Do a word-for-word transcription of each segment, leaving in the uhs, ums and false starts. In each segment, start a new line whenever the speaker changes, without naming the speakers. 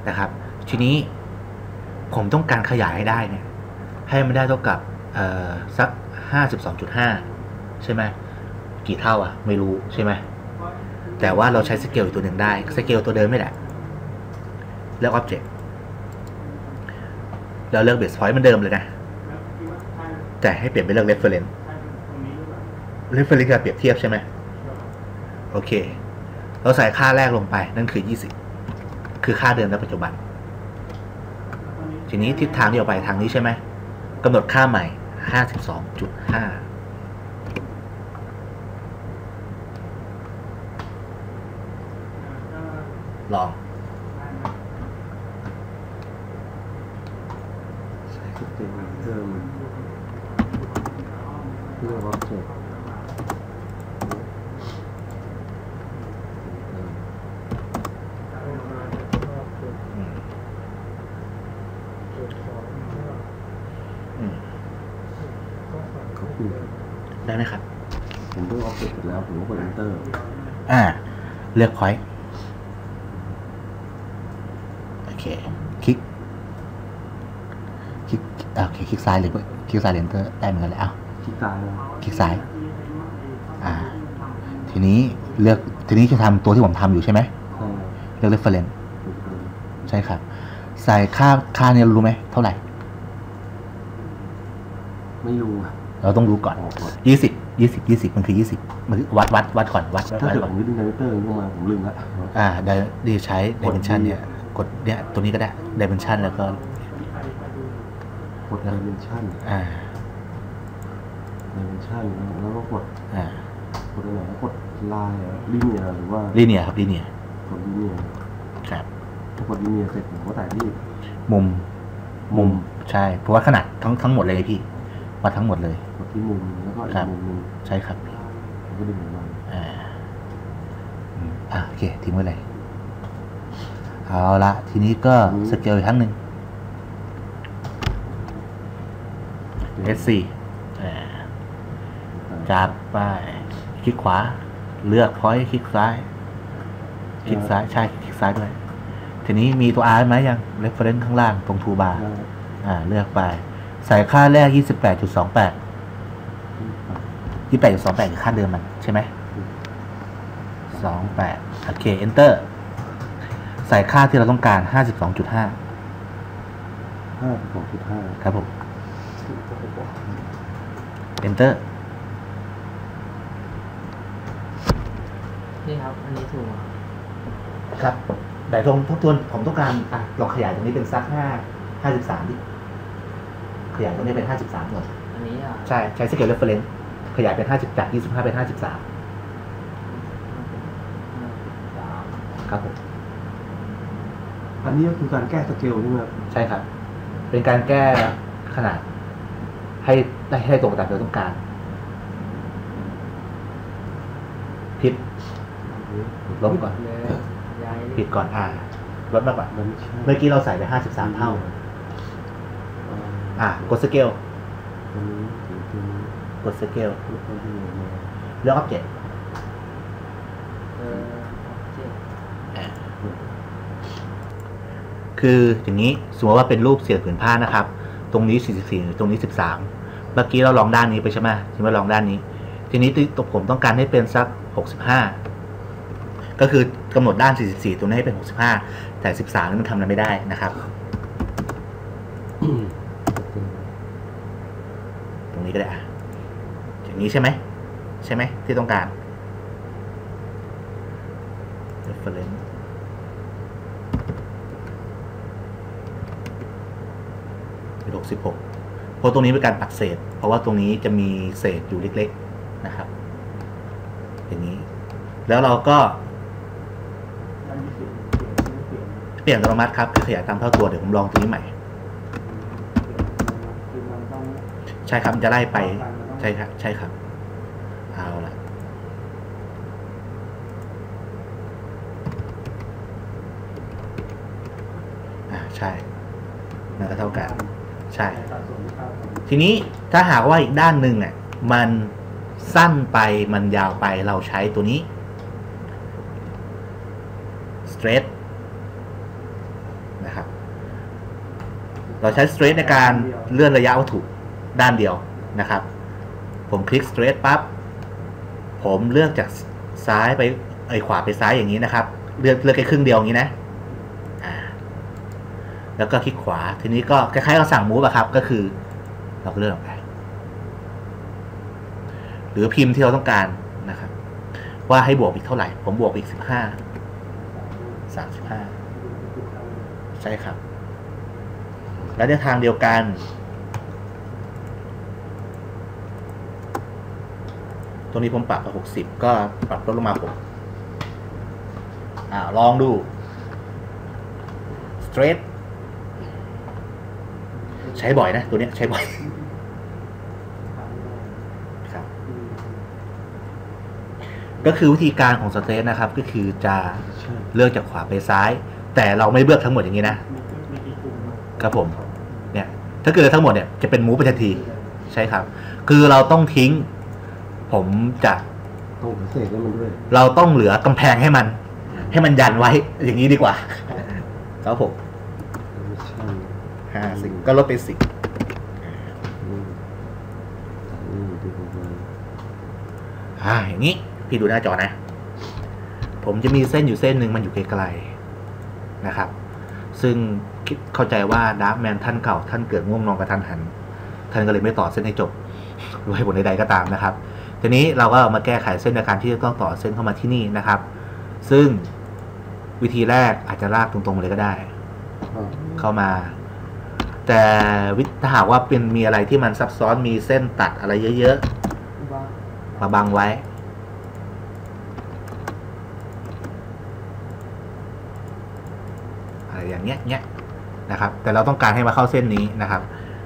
นะครับทีนี้ผมต้องการขยายให้ได้เนี่ยให้มันได้เท่ากับเอ่อสัก ห้าสิบสองจุดห้า ใช่ไหมกี่เท่าอ่ะไม่รู้ใช่ไหมแต่ว่าเราใช้สเกลอีกตัวหนึ่งได้สเกลตัวเดิมไม่แหละเลือก Object แล้วเลือก Base Point เหมือนเดิมเลยนะแต่ให้เปลี่ยนเป็นเลือก Reference Reference คือเปรียบเทียบใช่ไหมโอเคเราใส่ค่าแรกลงไปนั่นคือยี่สิบคือค่าเดิมในปัจจุบันทีนี้ทิศทางที่ออกไปทางนี้ใช่ไหมกำหนดค่าใหม่ ห้าสิบสองจุดห้า ลอง
ใช้สเต็ปเพิ่มเลือก Object
ได้ไหมครับ
ผมเลือก Object เสร็จแล้วผมก็กด Enter
อ่าเลือก Point โอเคคลิกคลิกโอเคคลิกซ้ายหรือคลิกซ้าย Enter ได้เหมือนกันเลยอ้าว
คลิกซ้ายแล้ว
คลิกซ้ายอ่าทีนี้เลือกทีนี้จะทำตัวที่ผมทำอยู่ใช่ไหมเลือก Reference ใช่ครับใส่ค่าค่าเนี่ยรู้ไหมเท่าไหร่
ไม่รู้
เราต้องรู้ก่อนยี่สิบยี่สิบยี่สิบมันคือยี่สิบมันวัดวัดวัดก่อนวัด
ถ้าเกิดผมดึงไดเรคเตอร์เข้ามาผมลืมละ
อ่าได้ดีใช้ dimension เนี่ยกดเนี่ยตัวนี้ก็ได้ dimension แล้วก็
กด dimension
อ่า
dimension แล้วก็กด
อ่าก
ดอะไรกด line linear หรือว่า
linear ครับ linear
กด linear
ครับ
พอกด linear เสร็จผมก็ถ่ายที่
มุมมุมใช่เพราะว่าขนาดทั้งทั้งหมดเลยพี่วัดทั้งหมดเลย
กดที่มุมแล้วก็อีกมุมนึง
ใช่ครับ
ผมก็ดึงออกมา
อ่าอ่าโอเคทิ้งไว้เลยเอาละทีนี้ก็สเกลอีกครั้งหนึ่ง เอส สี่ อ่าจับไปคลิกขวาเลือก point คลิกซ้ายคลิกซ้ายใช่คลิกซ้ายด้วยทีนี้มีตัว R ไหมยัง reference ข้างล่างตรง toolbar อ่าเลือกไปใส่ค่าแรก ยี่สิบแปดจุดสองแปด ยี่สิบแปดจุดสองแปดคือค่าเดิมมันใช่ไหมสองแปดโอเค enter ใส่ค่าที่เราต้องการ ห้าสิบสองจุดห้า
ห้าสิบสองจุดห้า
ครับผม enter
นี่ครับอันนี้ถูก
ครับแต่ตรงทบทวนผมต้องการอ่ะลองขยายตรงนี้เป็นสักห้าห้าสิบสามดิขยายตรงนี้เป็นห้าสิบสามหมด
อันนี้อ่ะ
ใช่ใช้สเกลเรฟเฟอเรนซ์ขยายเป็นห้าสิบจากยี่สิบห้าเป็นห้าสิบสามครับผม
อันนี้ก็คือการแก้สเกลใช่ไหมครับ
ใช่ครับเป็นการแก้ขนาดให้ได้ให้ตรงตามที่เราต้องการผิดลบก่อนผิดก่อนอ่าลดมากกว่าเมื่อกี้เราใส่ไปห้าสิบสามเท่าอ่ากดสเกลกดสเกลเลือก Object คืออย่างนี้สมมติว่าเป็นรูปเสียผืนผ้านะครับตรงนี้สี่สิบสี่ตรงนี้สิบสามเมื่อกี้เราลองด้านนี้ไปใช่ไหมทีนี้ลองด้านนี้ทีนี้ตัวผมต้องการให้เป็นสักหกสิบห้าก็คือกำหนดด้านสี่สิบสี่ตรงนี้ให้เป็นหกสิบห้าแต่สิบสามนี่มันทำอะไรไม่ได้นะครับตรงนี้ก็ได้อย่างนี้ใช่ไหมใช่ไหมที่ต้องการ reference เป็นหกสิบหกเพราะตรงนี้เป็นการตัดเศษเพราะว่าตรงนี้จะมีเศษอยู่เล็กๆนะครับอย่างนี้แล้วเราก็เปลี่ยนอัตโนมัติครับขยายตามเท่าตัวเดี๋ยวผมลองตัวนี้ใหม่ใช่ครับจะไล่ไปใช่ครับใช่ครับเอาละอ่าใช่มันก็เท่ากันใช่ทีนี้ถ้าหากว่าอีกด้านหนึ่งอ่ะมันสั้นไปมันยาวไปเราใช้ตัวนี้ straight นะครับเราใช้ straight ในการเลื่อนระยะวัตถุด้านเดียวนะครับผมคลิก straight ปั๊บผมเลือกจากซ้ายไปไอ้ขวาไปซ้ายอย่างนี้นะครับเลือกเลือกแค่ครึ่งเดียวอย่างนี้นะอ่าแล้วก็คลิกขวาทีนี้ก็คล้ายๆเราสั่ง move อะครับก็คือเราก็เลื่อนออกไปหรือพิมพ์ที่เราต้องการนะครับว่าให้บวกอีกเท่าไหร่ผมบวกอีกสิบห้า สามสิบห้าใช่ครับและในทางเดียวกันตรงนี้ผมปรับไปหกสิบก็ปรับลดลงมาผมอ่าลองดู straight ใช้บ่อยนะตัวนี้ใช้บ่อยครับก็คือวิธีการของ straight นะครับก็คือจะเลือกจากขวาไปซ้ายแต่เราไม่เลือกทั้งหมดอย่างนี้นะครับผมเนี่ยถ้าเกิดทั้งหมดเนี่ยจะเป็น move ไปทันทีใช่ครับคือเราต้องทิ้งผมจะ
ต้องเสกให้มันด้วย
เราต้องเหลือกำแพงให้มันให้มันยันไว้อย่างนี้ดีกว่าครับผมห้าสิบก็ลดไปสิบอ่าอย่างนี้พี่ดูหน้าจอนะผมจะมีเส้นอยู่เส้นหนึ่งมันอยู่ไกลๆนะครับซึ่งเข้าใจว่าดาร์กแมนท่านเก่าท่านเกิดง่วงนอนกระทันหันท่านก็เลยไม่ต่อเส้นให้จบด้วยผลใดๆก็ตามนะครับทีนี้เราก็มาแก้ไขเส้นในการที่จะต้องต่อเส้นเข้ามาที่นี่นะครับซึ่งวิธีแรกอาจจะลากตรงๆเลยก็ได้เข้ามาแต่ถ้าหากว่าเป็นมีอะไรที่มันซับซ้อนมีเส้นตัดอะไรเยอะๆมาบังไว้อะไรอย่างเงี้ยเงี้ยนะครับแต่เราต้องการให้มาเข้าเส้นนี้นะครับ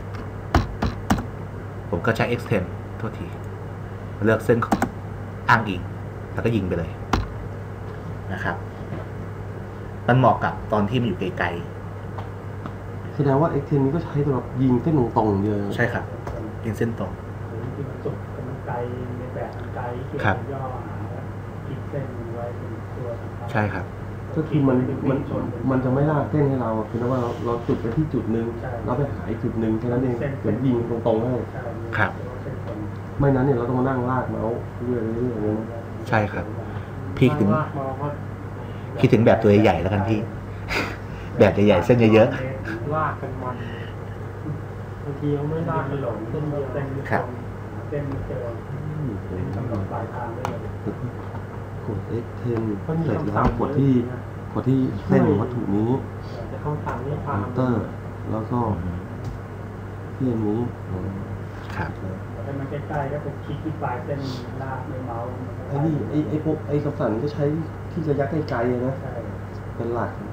ผมก็ใช้ extend โทษทีเลือกเส้นอ้างอิงแล้วก็ยิงไปเลยนะครับมันเหมาะกับตอนที่มันอยู่ไกล
ๆแสดงว่า extend นี้ก็ใช้สำหรับยิงเส้นตรงๆเยอะ
ใช่ครับยิงเส้นตรง
จุดมันไกลในแบบไกลเกี่ยวกับย่อหาคิดเส้นไว้เป็นตัวสำคัญ
ใช่ครับ
ก็คือมันมันมันจะไม่ลากเส้นให้เราคือว่าเราเราจุดไปที่จุดหนึ่งเราไปหาอีกจุดหนึ่งแค่นั้นเองเหมือนยิงตรงๆให้
ครับ
ไม่นั้นเนี่ยเราต้องมานั่งลากเมาส์เรื่อยๆอย่างนี้
ใช่ครับพี่ถึงพี่ถึงแบบตัวใหญ่ๆแล้วกันพี่แบบใหญ่ๆเส้นเยอะ
ๆลากกันมันบางทีเขาไม่ลากกันหลงเส้นเดียวเส้น
ครับ
เส้นเจอเป็นกำหนดปลายทางได้เลย
กด เอ็กซ์ เท็น เสร็จแล้วกดที่กดที่เส้นวัตถุนี้เตอร์แล้วก็ที่อันนี้
ครับ
แต่มันใกล้ๆก็เป็นคลิกที่ปลายเส้นลากในเมาส์
ไอ้นี่ไอ้ไอ้พวกไอ้คำสั่งนี้ก็ใช้ที่ระยะใกล้ๆนะเป็นหลัก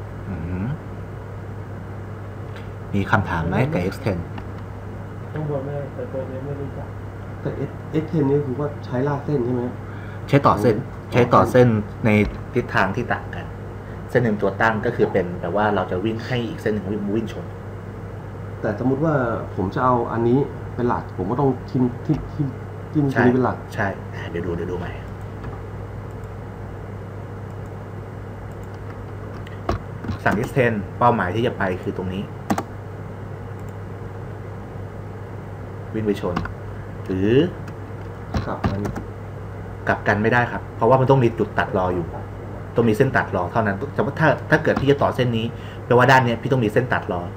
มีคำถามไหมกับ เอ็กซ์ เท็น
ข้างบนไม่แต่ตัวนี้ไม่รู้จัก
แต่ เอ็กซ์ เท็น นี่คือว่าใช้ลากเส้นใช่ไหม
ใช้ต่อเส้นใช้ต่อเส้นในทิศทางที่ต่างกันเส้นหนึ่งตัวตั้งก็คือเป็นแต่ว่าเราจะวิ่งให้อีกเส้นหนึ่งวิ่งชน
แต่สมมติว่าผมจะเอาอันนี้เป็นหลักผมก็ต้องทิมทิมทิมทิมตัวนี้เป็นหลัก
ใช่เดี๋ยวดูเดี๋ยวดูใหม่สั่ง extend เป้าหมายที่จะไปคือตรงนี้วิ่งไปชนหรือกลับกันกลับกันไม่ได้ครับเพราะว่ามันต้องมีจุดตัดรออยู่ต้องมีเส้นตัดรอเท่านั้นแต่ว่าถ้าถ้าเกิดพี่จะต่อเส้นนี้แปลว่าด้านนี้พี่ต้องมีเส้นตัดรอ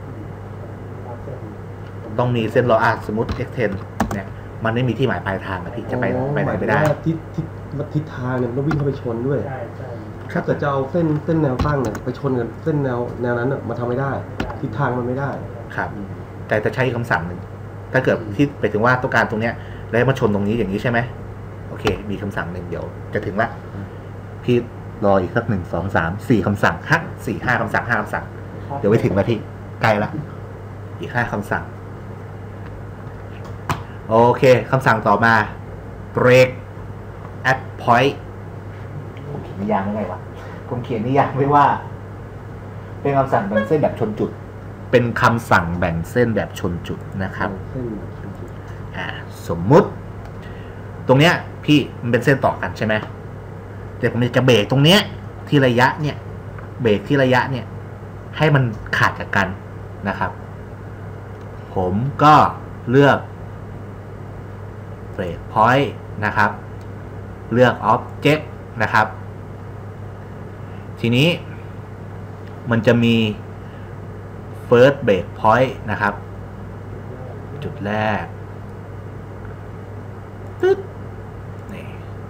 ต้องมีเส้นรออ่ะสมมติ extend เนี่ยมันไม่มีที่หมายปลายทางนะพี่จะไปไปไหนไม่ได้
ทิศทิศทิศทางเนี่ยมันต้องวิ่งเข้าไปชนด้วยถ้าเกิดจะเอาเส้นเส้นแนวตั้งเนี่ยไปชนกับเส้นแนวแนวนั้นอ่ะมันทำไม่ได้ทิศทางมันไม่ได้
ครับแต่จะใช้คำสั่งหนึ่งถ้าเกิดที่ไปถึงว่าต้องการตรงเนี้ยแล้วมาชนตรงนี้อย่างนี้ใช่ไหมโอเคมีคำสั่งหนึ่งเดี๋ยวจะถึงละพี่รออีกสักหนึ่งสองสามสี่คำสั่งห้าสี่ห้าคำสั่งห้าคำสั่งเดี๋ยวไปถึงละพี่ใกล้ละอีกห้าคำสั่งโอเคคำสั่งต่อมา break at point ผมเขียนนิยามไม่ไงวะผมเขียนนิยามไว้ว่าเป็นคำสั่งแบ่งเส้นแบบชนจุดเป็นคำสั่งแบ่งเส้นแบบชนจุดนะครับอ่าสมมุติตรงเนี้ยพี่มันเป็นเส้นต่อกันใช่ไหมแต่ผมจะเบรกตรงเนี้ยที่ระยะเนี่ยเบรกที่ระยะเนี่ยให้มันขาดจากกันนะครับผมก็เลือกเบรกพอยต์นะครับเลือก Object นะครับทีนี้มันจะมี First Break Point นะครับจุดแรกตึ๊ดนี่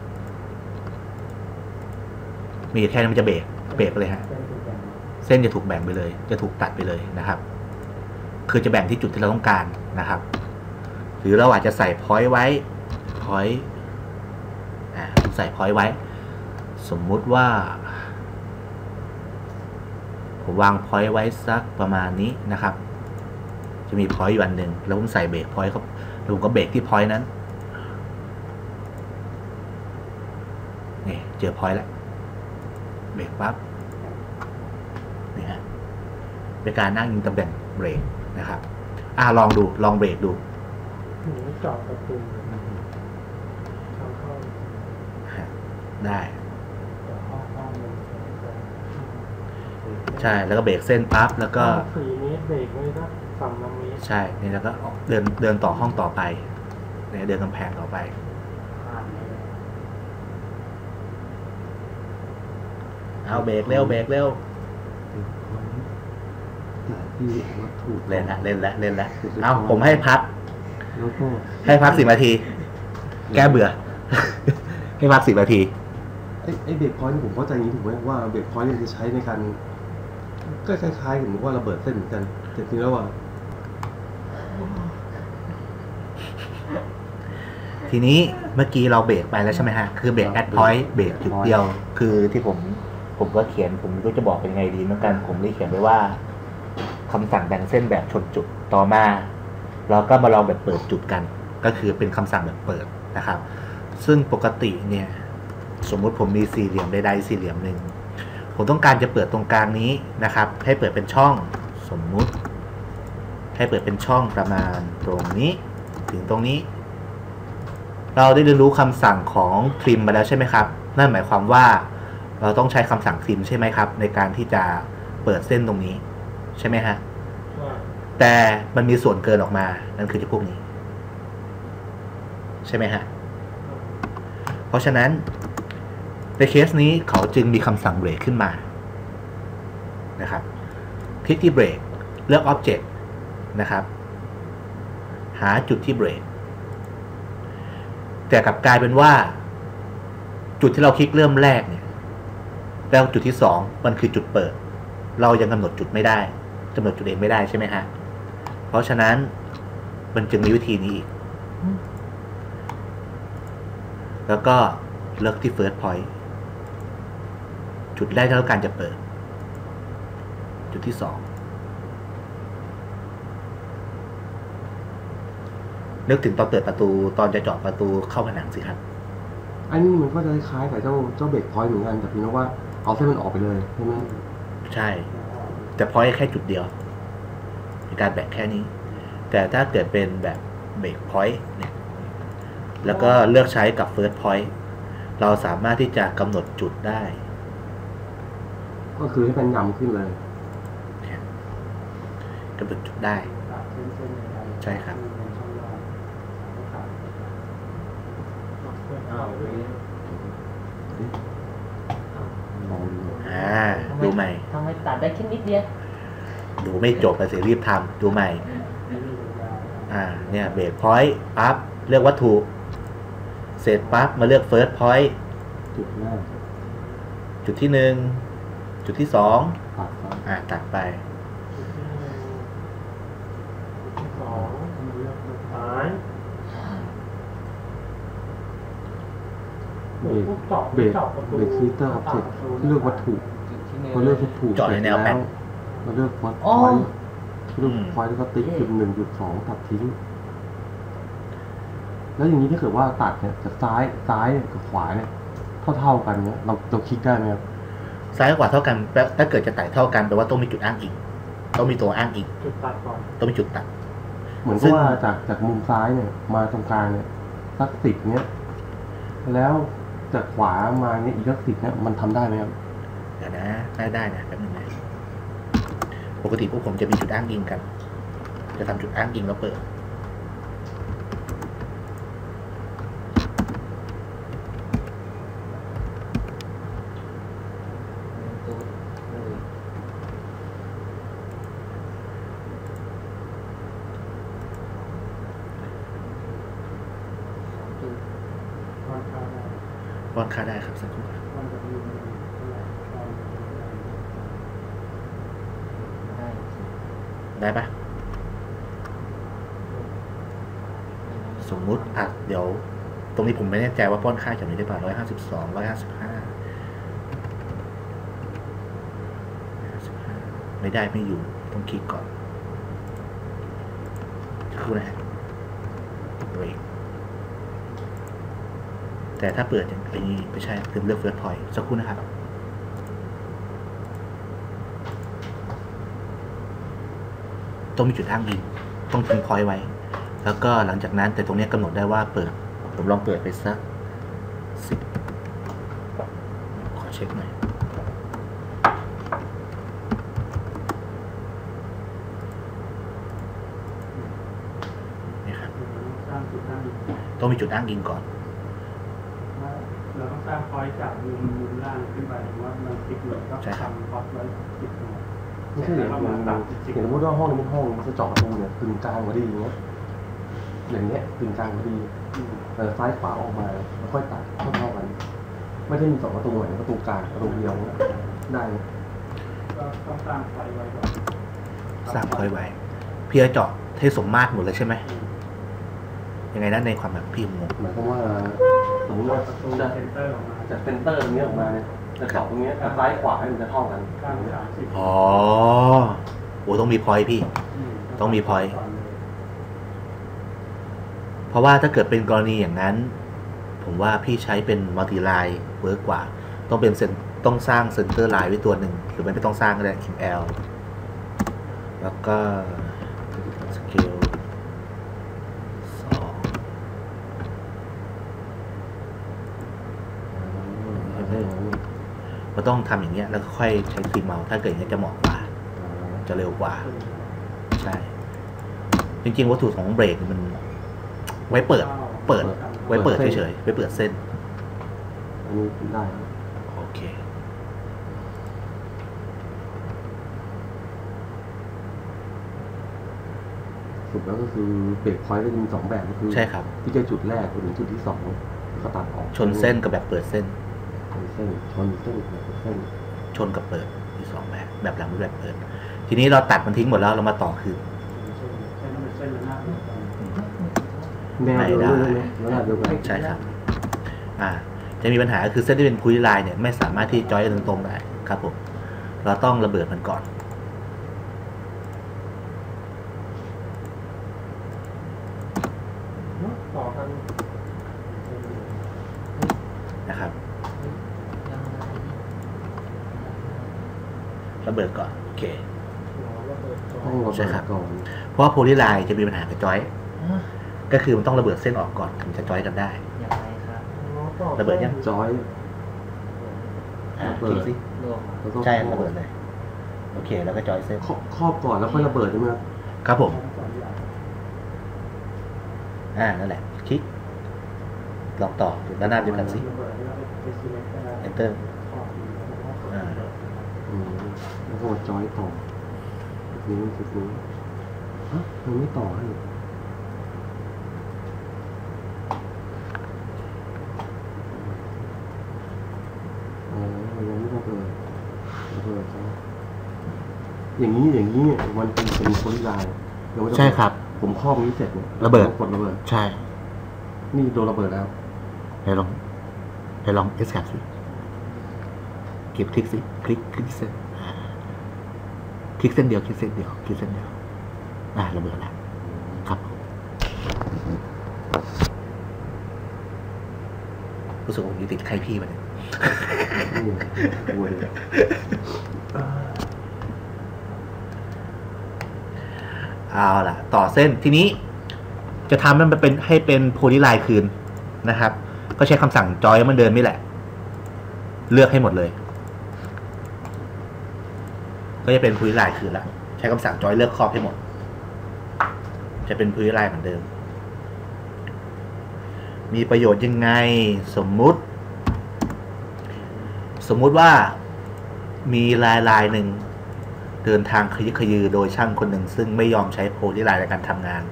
มีแค่นี้มันจะเบรกเบรกไปเลยฮะเส้นจะถูกแบ่งไปเลยจะถูกตัดไปเลยนะครับคือจะแบ่งที่จุดที่เราต้องการนะครับหรือเราอาจจะใส่ point ไว้ point อ่าใส่ point ไว้สมมุติว่าผมวาง point ไว้สักประมาณนี้นะครับจะมี point อยู่อันหนึ่งแล้วผมใส่เบรก point ครับแล้วผมก็เบรกที่ point นั้นนี่เจอ point แล้วเบรกปั๊บนี่ฮะเป็นการนั่งยิงตำแหน่งเบรกนะครับอ่าลองดูลองเบรกดู
หนูจอดประตูเข้าเข้า
ได้ใช่แล้วก็เบรกเส้นปั๊บแล้วก็
สี่เมตรเบรกไว้นะสามเมตร
ใช่นี่แล้วก็เดินเดินต่อห้องต่อไปเนี่ยเดินกำแพงต่อไปเอาเบรกเร็วเบรกเร็ว
ที่วัตถุ
เล่นละเล่นละเล่นละเอาผมให้พักให้พักสิบนาทีแก้เบื่อให้พักสิบนาที
ไอ้ไอ้เบรกพอยต์ผมเข้าใจอย่างนี้ถูกไหมว่าเบรกพอยต์จะใช้ในการก็คล้ายๆกับว่าระเบิดเส้นเหมือนกันแต่จริงแล้วว่า
ทีนี้เมื่อกี้เราเบรกไปแล้วใช่ไหมฮะคือเบรกแอดพอยต์เบรกจุดเดียวคือที่ผมผมก็เขียนผมไม่รู้จะบอกเป็นไงดีเหมือนกันผมได้เขียนไว้ว่าคำสั่งแบ่งเส้นแบบชนจุดต่อมาเราก็มาลองแบบเปิดจุดกันก็คือเป็นคำสั่งแบบเปิดนะครับซึ่งปกติเนี่ยสมมุติผมมีสี่เหลี่ยมใดๆสี่เหลี่ยมหนึ่งผมต้องการจะเปิดตรงกลางนี้นะครับให้เปิดเป็นช่องสมมุติให้เปิดเป็นช่องประมาณตรงนี้ถึงตรงนี้เราได้เรียนรู้คำสั่งของทริมมาแล้วใช่ไหมครับนั่นหมายความว่าเราต้องใช้คำสั่งทริมใช่ไหมครับในการที่จะเปิดเส้นตรงนี้ใช่ไหมฮะแต่มันมีส่วนเกินออกมานั่นคือที่พวกนี้ใช่ไหมฮะเพราะฉะนั้นในเคสนี้เขาจึงมีคำสั่งเบรกขึ้นมานะครับคลิกที่เบรกเลือก Object นะครับหาจุดที่เบรกแต่กลับกลายเป็นว่าจุดที่เราคลิกเริ่มแรกเนี่ยแล้วจุดที่สองมันคือจุดเปิดเรายังกำหนดจุดไม่ได้กำหนดจุดเองไม่ได้ใช่ไหมฮะเพราะฉะนั้นมันจึงมีวิธีนี้อีกแล้วก็เลือกที่ first point จุดแรกที่เราการจะเปิดจุดที่สองนึกถึงตอนเปิดประตูตอนจะเจาะประตูเข้าผนังสิครับ
อันนี้มันก็จะคล้ายกับเจ้าเจ้าเบรกพอยต์เหมือนกันแต่เพียงว่าเอาเส้นมันออกไปเลยใช่ไหม
ใช่แต่พอยต์แค่จุดเดียวในการแบ่งแค่นี้แต่ถ้าเกิดเป็นแบบเบรกพอยต์เนี่ยแล้วก็เลือกใช้กับ first point เราสามารถที่จะกำหนดจุดได้
ก็คือให้เป็นยำขึ้นเลย
กำหนดจุดได้ใช่ครับอ่าดูใหม่
ทำไมตัดได้แค่นิดเดียว
ดูไม่จบแต่เสียรีบทำดูใหม่อ่าเนี่ยเบรกพอยต์ปั๊บเลือกวัตถุเสร็จปั๊บมาเลือก first point
จุดแรก
จุดที่หนึ่งจุดที่สองอ่าตัดไป
สองเลือกซ้าย
เบรกเบรกเบรกซีเตอร์ออบเจกต์เลือกวัตถุพอเลือกวัตถุ
เจาะในแนวแผ่น
มาเลือกวัตถุเลือกไฟแล้วก็ติ๊กจุดหนึ่งจุดสองตัดทิ้งแล้วอย่างนี้ถ้าเกิดว่าตัดเนี่ยจากซ้ายซ้ายกับขวาเนี่ยเท่าเท่ากันเนี่ยเราเราคลิกได้ไหมครับ
ซ้ายกับขวาเท่ากันถ้าเกิดจะตัดเท่ากันแปลว่าต้องมีจุดอ้างอิงต้องมีตัวอ้างอิง
จุดตัดก่อน
ต้องมีจุดตัด
เหมือนกับว่าจากจากมุมซ้ายเนี่ยมาตรงกลางเนี่ยสักสิบเนี่ยแล้วจากขวามาเนี่ยอีกสักสิบเนี่ยมันทำได้ไหมครับ
เดี๋ยวนะได้ได้นะแป๊บนึงนะปกติพวกผมจะมีจุดอ้างอิงกัน จะทำจุดอ้างอิงแล้วเปิดป้อนค่าได้ครับสักครู่ได้ปะสมมุติอ่ะเดี๋ยวตรงนี้ผมไม่แน่ใจว่าป้อนค่าจากนี้ได้ป่ะร้อยห้าสิบสองร้อยห้าสิบห้าไม่ได้ไม่อยู่ต้องคลิกก่อนคู่นะฮะเบรกแต่ถ้าเปิดอย่างนี้ไม่ใช่ลืมเลือกเฟิร์สพอยต์สักครู่นะครับต้องมีจุดอ้างอิงต้องทิ้งพอยต์ไว้แล้วก็หลังจากนั้นแต่ตรงนี้กำหนดได้ว่าเปิดผมลองเปิดไปสักสิบขอเช็คหน่อยนี่ครับต้องมีจุดอ้างอิงก่อน
เราต้องสร้างพอยต์จากมุมมุมล่างขึ้นไปว่ามันติดหน่วยก็ทำพอยต์ไว้ติดหน่วย
ไม่ใช่อย่างอย่างอย่างสมมติว่าห้องนี้เป็นห้องมันจะเจาะประตูเนี่ยกึ่งกลางพอดีอย่างเงี้ยอย่างเงี้ยกึ่งกลางพอดีเออซ้ายขวาออกมาแล้วค่อยตัดเท่าเท่ากันไม่ได้มีสองประตูเหมือนประตูกลางประตูเดียวได้
ก็ต้องสร้างพอยต์ไว้ก่อน
สร้างพอยต์ไว้พี่จะเจาะให้สมมาตรหมดเลยใช่ไหมยังไงนะในความแบบพี่งง
หมายความว่าสมมติว่าจะเซนเตอร์ออกมาจากเซนเตอร์ตรงนี้ออกมาเนี่ยจะเจาะตรงนี้ซ้ายขวาให้มันจะเท่ากัน
อ๋อโอ้ต้องมีพอยต์พี่ต้องมีพอยต์เพราะว่าถ้าเกิดเป็นกรณีอย่างนั้นผมว่าพี่ใช้เป็นมัลติไลน์เวิร์กกว่าต้องเป็นเซนต้องสร้างเซนเตอร์ไลน์ไว้ตัวหนึ่งหรือไม่ต้องสร้างก็ได้ เอ็ม แอล แล้วก็สเกลสองเราต้องทำอย่างเงี้ยแล้วค่อยใช้คลิกเมาส์ถ้าเกิดอย่างเงี้ยจะเหมาะกว่าจะเร็วกว่าใช่จริงๆวัตถุของเบรกมันไว้เปิดเปิดไว้เปิดเฉยๆไว้เปิดเส้น
อันนี้ได้
โอเค
สุดแล้วก็คือเบรกพอยต์ก็จะมีสองแบบก็คือ
ใช่ครับ
ที่จะจุดแรกถึงจุดที่สองก็ตัดออก
ชนเส้นกับแบบเปิดเส้น
ชนเส้นชนเส้นแบบเส้น
ชนกับเปิดมีสองแบบแบบหลังแบบเปิดทีนี้เราตัดมันทิ้งหมดแล้วเรามาต่อคือไม่ได้ใช่ครับอ่าจะมีปัญหาคือเส้นที่เป็นคุยไลน์เนี่ยไม่สามารถที่จอยตรงๆได้ครับผมเราต้องระเบิดมันก่อนนะครับระเบิดก่อนโอเคใช่ครับเพราะว่าโพลีไลน์จะมีปัญหากับจอยก็คือมันต้องระเบิดเส้นออกก่อนถึงจะจอยกันได้ระเบิดยัง
จอย
ระเบิดสิใช่ระเบิดเลยโอเคแล้วก็จอยเส้น
ครอบก่อนแล้วค่อยระเบิดใช่ไหม
ครับผมอ่านั่นแหละคลิกลองต่อด้านหน้าเดียวกันสิ enter อ่า
อืมแล้วก็จอยต่อนี้จุดนี้ฮะมันไม่ต่อให้อ๋อยังไม่ระเบิดระเบิดครับอย่างนี้อย่างนี้เนี่ยมันเป็นเป็นโพลีไลน์
ใช่ครับ
ผมครอบนี้เสร็จเนี่ย
ระเบิด
กดระเบิด
ใช่
นี่โดนระเบิดแล้ว
ไปลองไปลองเอสแคปสิเก็บคลิกสิคลิกคลิกเส้นคลิกเส้นเดียวคลิกเส้นเดียวคลิกเส้นเดียวอ่าระเบิดแล้วครับรู้สึกว่ามีติดใครพี่มาเนี่ยเอาล่ะต่อเส้นทีนี้จะทำมันเป็นให้เป็นโพลีไลน์คืนนะครับก็ใช้คำสั่งจอยมันเดินไม่แหละเลือกให้หมดเลยก็จะเป็นโพลีไลน์คืนละช้คำสั่งจอยเลือกครอบให้หมดจะเป็นพื้นลายเหมือนเดิมมีประโยชน์ยังไงสมมุติสมมุติว่ามีลายลายหนึ่งเดินทางขยึกขยือโดยช่างคนหนึ่งซึ่งไม่ยอมใช้โพลีไลน์ในการทำงาน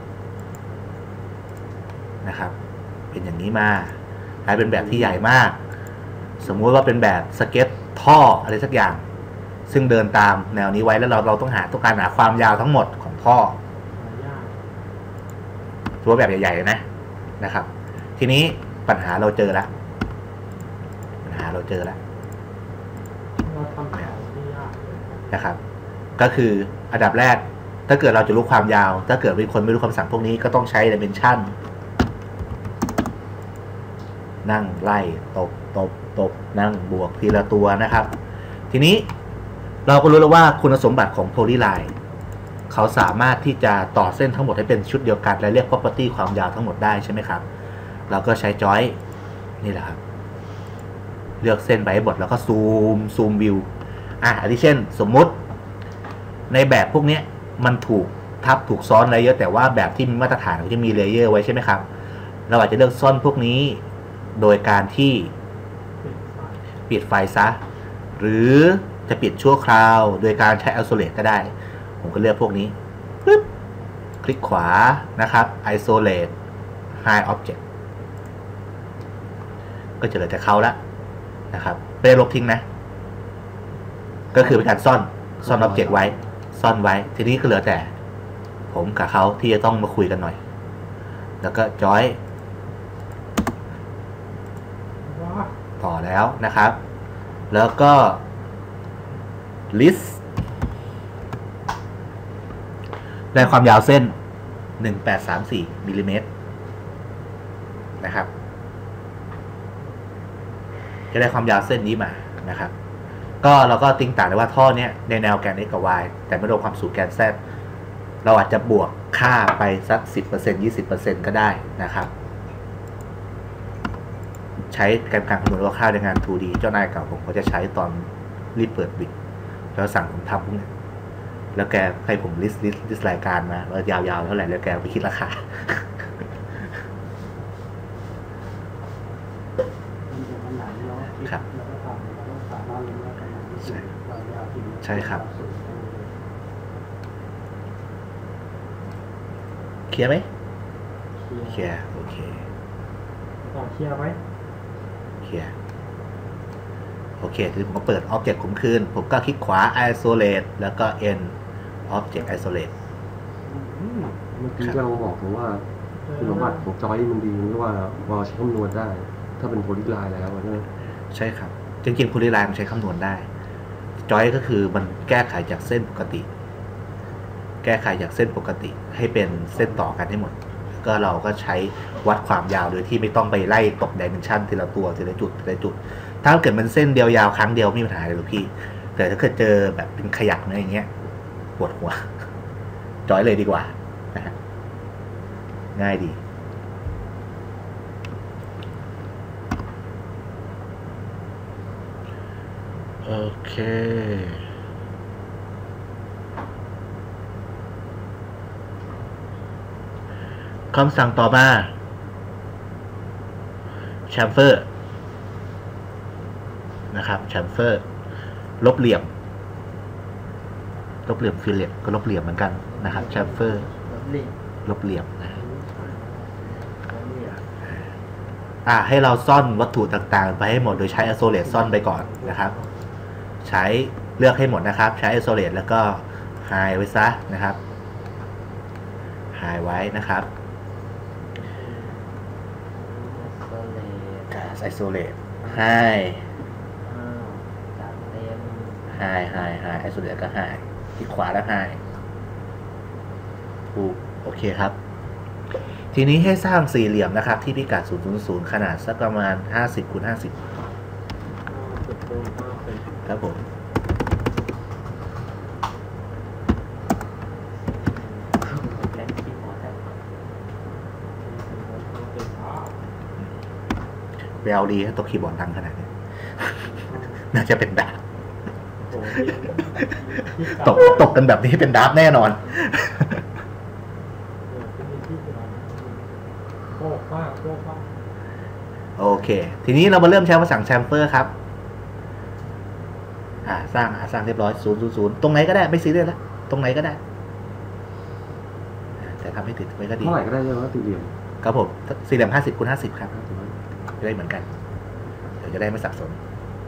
นะครับเป็นอย่างนี้มากลายเป็นแบบที่ใหญ่มากสมมุติว่าเป็นแบบสเก็ตท่ออะไรสักอย่างซึ่งเดินตามแนวนี้ไว้แล้วเราเราต้องหาต้องการหาความยาวทั้งหมดของท่อตัวแบบใหญ่ๆเลยนะนะครับทีนี้ปัญหาเราเจอแล้วปัญหาเราเจอแล้วนะครับก็คืออันดับแรกถ้าเกิดเราจะรู้ความยาวถ้าเกิดมีคนไม่รู้คำสั่งพวกนี้ก็ต้องใช้ dimension นั่งไล่ตบตบตบนั่งบวกทีละตัวนะครับทีนี้เราก็รู้แล้วว่าคุณสมบัติของ polyline เขาสามารถที่จะต่อเส้นทั้งหมดให้เป็นชุดเดียวกันและเรียก property ความยาวทั้งหมดได้ใช่ไหมครับเราก็ใช้ join นี่แหละครับเลือกเส้นไปให้หมดแล้วก็ซูมซูมวิวอ่ะอันที่เช่นสมมุติในแบบพวกนี้มันถูกทับถูกซ้อนอะไรเยอะแต่ว่าแบบที่มีมาตรฐานที่มีเลเยอร์ไว้ใช่ไหมครับเราอาจจะเลือกซ่อนพวกนี้โดยการที่ปิดไฟซะหรือจะปิดชั่วคราวโดยการใช้ isolate ก็ได้ผมก็เลือกพวกนี้ปึ๊บคลิกขวานะครับ isolate hide object ก็จะเหลือแต่เขาแล้วนะครับไม่ได้ลบทิ้งนะก็คือเป็นการซ่อนซ่อน object ไว้ซ่อนไว้ทีนี้ก็เหลือแต่ผมกับเขาที่จะต้องมาคุยกันหน่อยแล้วก็จอยต่อแล้วนะครับแล้วก็ list ได้ความยาวเส้นหนึ่งแปดสามสี่มิลลิเมตรนะครับจะได้ความยาวเส้นนี้มานะครับก็เราก็ติ้งต่างได้ว่าท่อเนี้ยในแนวแกน x กับ y แต่ไม่รวมความสูงแกน z เราอาจจะบวกค่าไปสัก สิบเปอร์เซ็นต์ ยี่สิบเปอร์เซ็นต์ ก็ได้นะครับใช้การการคำนวณว่าค่าในงาน ทู ดี เจ้านายเก่าผมก็จะใช้ตอนรีบเปิดบิดแล้วสั่งผมทำพวกนี้แล้วแกให้ผมลิสต์ลิสต์ลิสต์รายการมาว่ายาวๆเท่าไหร่แล้วแกไปคิดราคาครับใช่ใช่ครับเคลียร์ไหมเคลียร์โอเค
ต่อเคลียร์ไหม
เคลียร์โอเคทีนี้ผมก็เปิด Object ผมคืนผมก็คลิกขวา Isolate แล้วก็ End Object Isolate
เมื่อกี้ก็เราบอกผมว่าคุณสมบัติของจอยมันดีที่ว่าเราใช้คำนวณได้ถ้าเป็นโพลีไลน์แล้วใช่ไหม
ใช่ครับจริงๆโพลีไลน์มันใช้คำนวณได้จอยก็คือมันแก้ไขจากเส้นปกติแก้ไขจากเส้นปกติให้เป็นเส้นต่อกันให้หมดก็เราก็ใช้วัดความยาวโดยที่ไม่ต้องไปไล่ตบ dimension ทีละตัวทีละจุดทีละจุดถ้าเกิดมันเส้นเดียวยาวครั้งเดียวไม่มีปัญหาเลยหรอกพี่แต่ถ้าเกิดเจอแบบเป็นขยักอะไรอย่างเงี้ยปวดหัวจอยเลยดีกว่านะฮะง่ายดีโอเคคำสั่งต่อมาแชมเฟอร์นะครับแชมเฟอร์ลบเหลี่ยมลบเหลี่ยมฟิลเลตก็ลบเหลี่ยมเหมือนกันนะครับแชมเฟอร์ลบเหลี่ยมนะอ่าให้เราซ่อนวัตถุต่างๆไปให้หมดโดยใช้ isolate ซ่อนไปก่อนนะครับใช้เลือกให้หมดนะครับใช้ isolate แล้วก็ hide ไว้ซะนะครับ hide ไว้นะครับisolate hide hide hide hide isolate ก็ hide ที่ขวาแล้ว hide ถูกโอเคครับทีนี้ให้สร้างสี่เหลี่ยมนะครับที่พิกัดศูนย์ ศูนย์ ศูนย์ขนาดสักประมาณห้าสิบคูณห้าสิบครับผมแววดีตัวคีย์บอร์ดดังขนาดนี้น่าจะเป็นดาบตกตกกันแบบนี้เป็นดราฟแน่นอน
โค้กว่าโค้กว่า
โอเค ทีนี้เรามาเริ่มใช้ภาษาแชมเฟอร์ครับ อ่า สร้างอ่าสร้างเรียบร้อยศูนย์ศูนย์ศูนย์ตรงไหนก็ได้ไม่ซีเรียสแล้วตรงไหนก็ได้แต่ทำให้ติดไว้ก็ดี
เท่าไหร่ก็ได้ใช่ไหมสี่เหลี่ยม
ครับผมสี่เหลี่ยมห้าสิบคูณห้าสิบครับจะได้เหมือนกัน เดี๋ยวจะได้ไม่สับสน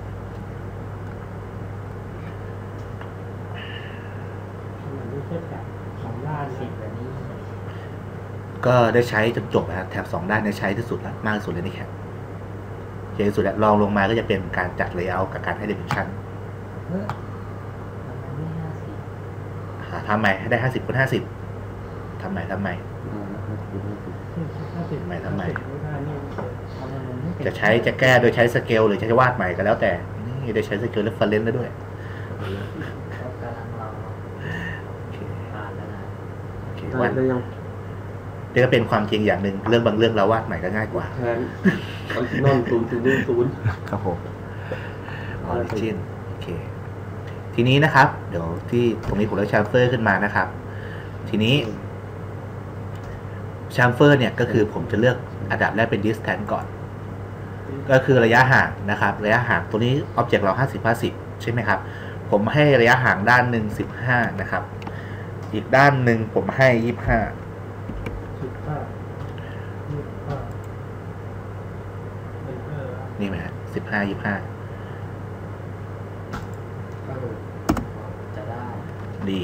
มันไม่ใช่แบบสองด้าน
สิ
สิ
บแบบนี้
ก็ได้ใช้จนจบนะครับแถบสองด้านได้ใช้ที่สุดแล้วมากที่สุดเลยในแคปใหญ่ที่สุดแล้วลองลงมาก็จะเป็นการจัดเลเยอร์กับการให้ dimension
เฮ้ยทำไมไม่ห้าสิบ
หาทำใหม่ให้ได้ห้าสิบคูณห้าสิบทำใหม่ทำใหม่
อ่าห้าสิบห้าสิบ
ห้าสิบ
ทำไมทำไม
ไม่ได้นี่
ทำไมมันไม่เป็น
จะใช้จะแก้โดยใช้สเกลหรือจะวาดใหม่ก็แล้วแต่นี่ได้ใช้สเกลเรฟเฟรนซ์ได้ด้วย
เขากำลังรอ
โอเค
ผ่านแล้วนะ
โอเค
ได้
วาด
ได้ยัง
นี่ก็เป็นความจริงอย่างหนึ่งเรื่องบางเรื่องเราวาดใหม่ก็ง่ายกว่า
แทนออริจินอลศูนย์ศูนย์ศูนย์
ครับผม origin โอเค ทีนี้นะครับ เดี๋ยวที่ตรงนี้ผมเลือก chamfer ขึ้นมานะครับ ทีนี้ chamfer เนี่ยก็คือผมจะเลือกอันดับแรกเป็น distance ก่อน ก็คือระยะห่างนะครับ ระยะห่างตัวนี้ object เราห้าสิบ ห้าสิบใช่ไหมครับ ผมให้ระยะห่างด้านหนึ่งสิบห้านะครับ อีกด้านหนึ่งผมให้ยี่สิบห้า
สิบห้ายี่สิบห้าเป็นเออ
นี่ไหมฮะสิบห้า ยี่สิบห้า
เออ
จะได้
ดี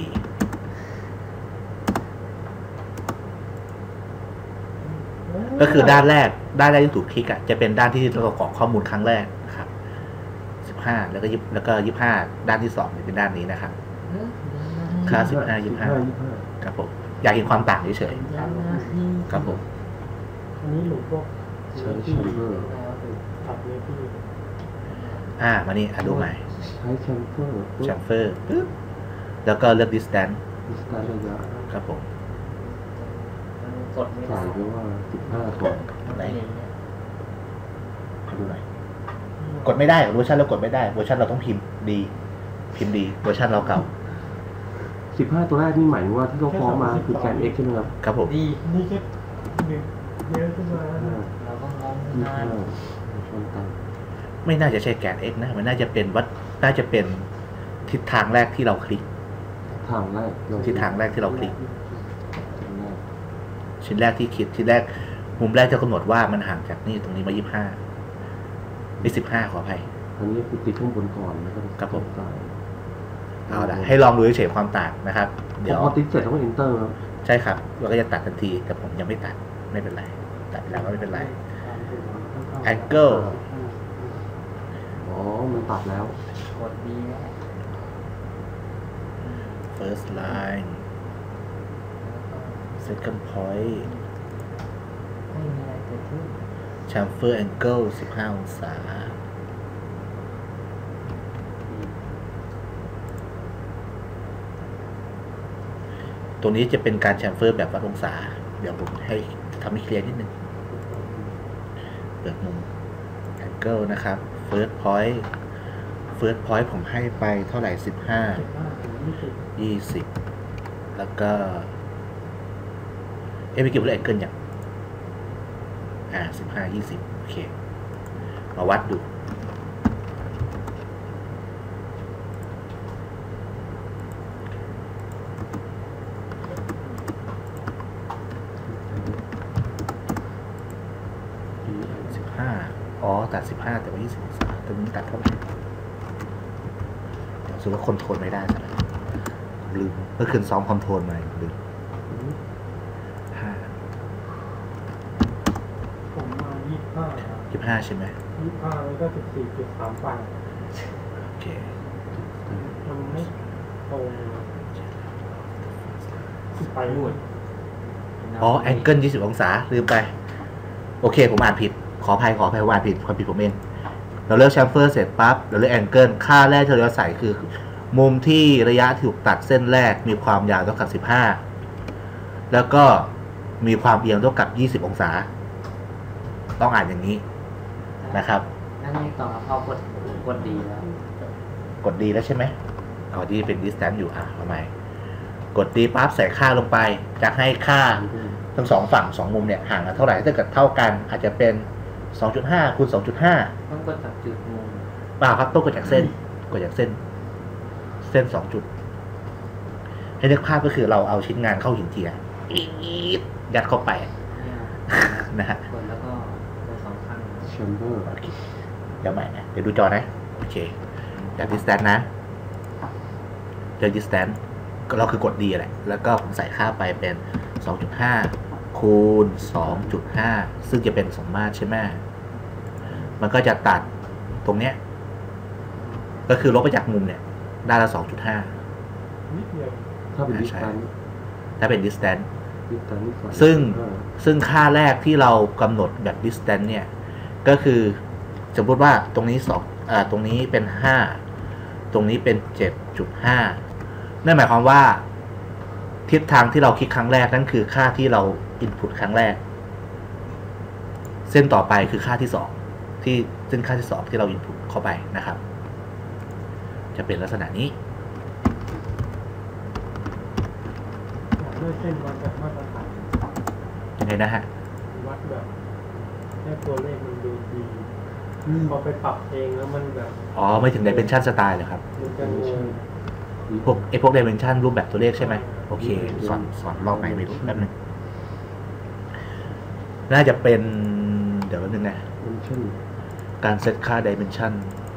ก็คือด้านแรก ด้านแรกที่ถูกคลิกอ่ะ จะเป็นด้านที่เรากรอกข้อมูลครั้งแรกนะครับ สิบห้า แล้วก็ยี่แล้วก็ยี่สิบห้า ด้านที่สองเป็นด้านนี้นะครับ
เฮ้ย
ค่าสิบห้า ยี่สิบห้า
ยี่สิบห้า
ครับผม อยากเห็นความต่างเฉย
ยังนะ
ๆ ครับผม
อันนี้หลุดพวก
ใช้แชมเฟอร์
ตัดเนื้อที่
อ่า มานี่อ่ะดูใหม่
ใช้แชมเฟอร์
chamfer ปึ๊บแล้วก็เลือก distance
ดิสตานระยะ
ครับผม
มันกดไม่
ใส่
ได้
ไปว่าสิบห้าก่อน
ไหน
เนี่ย
ขอดูหน่อย กดไม่ได้เวอร์ชันเรากดไม่ได้เวอร์ชันเราต้องพิมพ์ดี พิมพ์ดีเวอร์ชันเราเก่า
สิบห้าตัวแรกนี่หมายถึงว่าที่เขาฟ้องมาคือแกน x ใช่ไหมครับ
ครับผม
ดี
นี่แค่หนึ่งเยอะขึ้นมาแล้วนะ
เราก็งง
ยี่สิบ
นา
ห้าน ชนกัน
ไม่น่าจะใช่แกน x นะ มันน่าจะเป็นวัดน่าจะเป็นทิศทางแรกที่เราคลิก
ทางแรกเรา
ทิศทางแรกที่เราคลิก
ทางแรก
ชิ้นแรกที่คิดชิ้นแรก มุมแรกจะกำหนดว่ามันห่างจากนี่ตรงนี้มายี่สิบห้านี่สิบห้าขออภัย
อันนี้คือติดข้างบนก่อนแล้วก็
ครับผม
ซ้าย
เอาละให้ลองดูเฉยๆความต่างนะครับ เดี๋ยว
พอติดเสร็จแล้วก็ enter ครับ
ใช่ครับเราก็จะตัดทันที แต่ผมยังไม่ตัดไม่เป็นไร ตัดไปแล้วก็ไม่เป็นไร angle
อ๋อ มันตัดแล้ว
กดดีแน่
first line second point
ไม่มีอะไรเกิดขึ้น
chamfer angle สิบห้าองศา ตัวนี้จะเป็นการแชมเฟอร์แบบวัดองศา เดี๋ยวผมให้ทำให้เคลียร์นิดนึง เปิดมุม angle นะครับ first point first point ผมให้ไปเท่าไหร่สิบห้า ยี่สิบ แล้วก็ เอ๊ะไม่เกี่ยวกับ angle อย่างอ่าสิบห้า ยี่สิบ โอเค มาวัดดู สิบห้า อ๋อ ตัดสิบห้าแต่ว่ายี่สิบองศาแต่นี้ตัดเท่าไหร่เดี๋ยวสุดว่าคอนโทรลไม่ได้ซะแล้วลืมเมื่อคืนซ้อมคอนโทรลมาลืมห้า
ผมมายี่สิบห้า
ยี่สิบห้าใช่ไหม
ยี่สิบห้าแล้วก็สิบสี่จุดสามแปด
โอเค
มันไม่ตรงไปหมด
อ๋อ แองเกิลยี่สิบองศา ลืมไป โอเค ผมอ่านผิด ขออภัย ขออภัยว่าอ่านผิด ความผิดผมเอง เราเลือกแชมเฟอร์เสร็จปั๊บ เราเลือกแองเกิล ค่าแรกที่เราจะใส่คือ มุมที่ระยะถูกตัดเส้นแรกมีความยาวเท่ากับสิบห้า แล้วก็มีความเอียงเท่ากับยี่สิบองศา ต้องอ่านอย่างนี้นะครับ
นั่นนี่ต่อพอกดกดดีแล้ว
กดดีแล้วใช่ไหมอ๋อที่เป็น distance อยู่อ่ะทำไมกดตีปั๊บใส่ค่าลงไปจะให้ค่าทั้งสองฝั่งสองมุมเนี่ยห่างกันเท่าไหร่ถ้าเกิดเท่ากันอาจจะเป็น สองจุดห้า คูณ สองจุดห้า
ต้องกดจากจุดมุม
เปล่าครับต้องกดจากเส้นกดจากเส้น เส้นสองจุดให้นึกภาพก็คือเราเอาชิ้นงานเข้าหินเจียอีดยัดเข้าไป
เนี่ย
นะฮะ
กดแล้วก็กดสองครั้ง
แชมเบอร์
โอเคเดี๋ยวใหม่นะเดี๋ยวดูจอนะโอเคจาก distance นะเจอ distance ก็เราคือกด D แหละแล้วก็ผมใส่ค่าไปเป็น สองจุดห้า คูณ สองจุดห้า ซึ่งจะเป็นสมมาตรใช่ไหมมันก็จะตัดตรงเนี้ยก็คือลบไปจากมุมเนี่ยได้ละ สองจุดห้า
นิดเดียว
ถ้าเป็นดิสแตน
ถ้าเป็น distance
ดิสแตน
ซึ่งซึ่งค่าแรกที่เรากำหนดแบบ distance เนี่ยก็คือสมมติว่าตรงนี้สองอ่าตรงนี้เป็นห้าตรงนี้เป็น เจ็ดจุดห้า นั่นหมายความว่าทิศทางที่เราคลิกครั้งแรกนั่นคือค่าที่เรา input ครั้งแรกเส้นต่อไปคือค่าที่สองที่ซึ่งค่าที่สองที่เรา input เข้าไปนะครับจะเป็นลักษณะนี้
ด้วยเส้นวัดแบบมาตรฐาน
ยังไงนะฮะ
วัดแบบแค่ตัวเลขมันดูดีพอไปปรับเองแล้วมันแบบ
อ๋อไม่ถึง dimension style เหรอครับ
มันจะงง
พวกไอพวก dimension รูปแบบตัวเลขใช่ไหมโอเคสอนสอนรอบไหนไม่รู้แป๊บนึงน่าจะเป็นเดี๋ยวแป๊บนึงนะ
มันเช่น
การเซตค่า dimension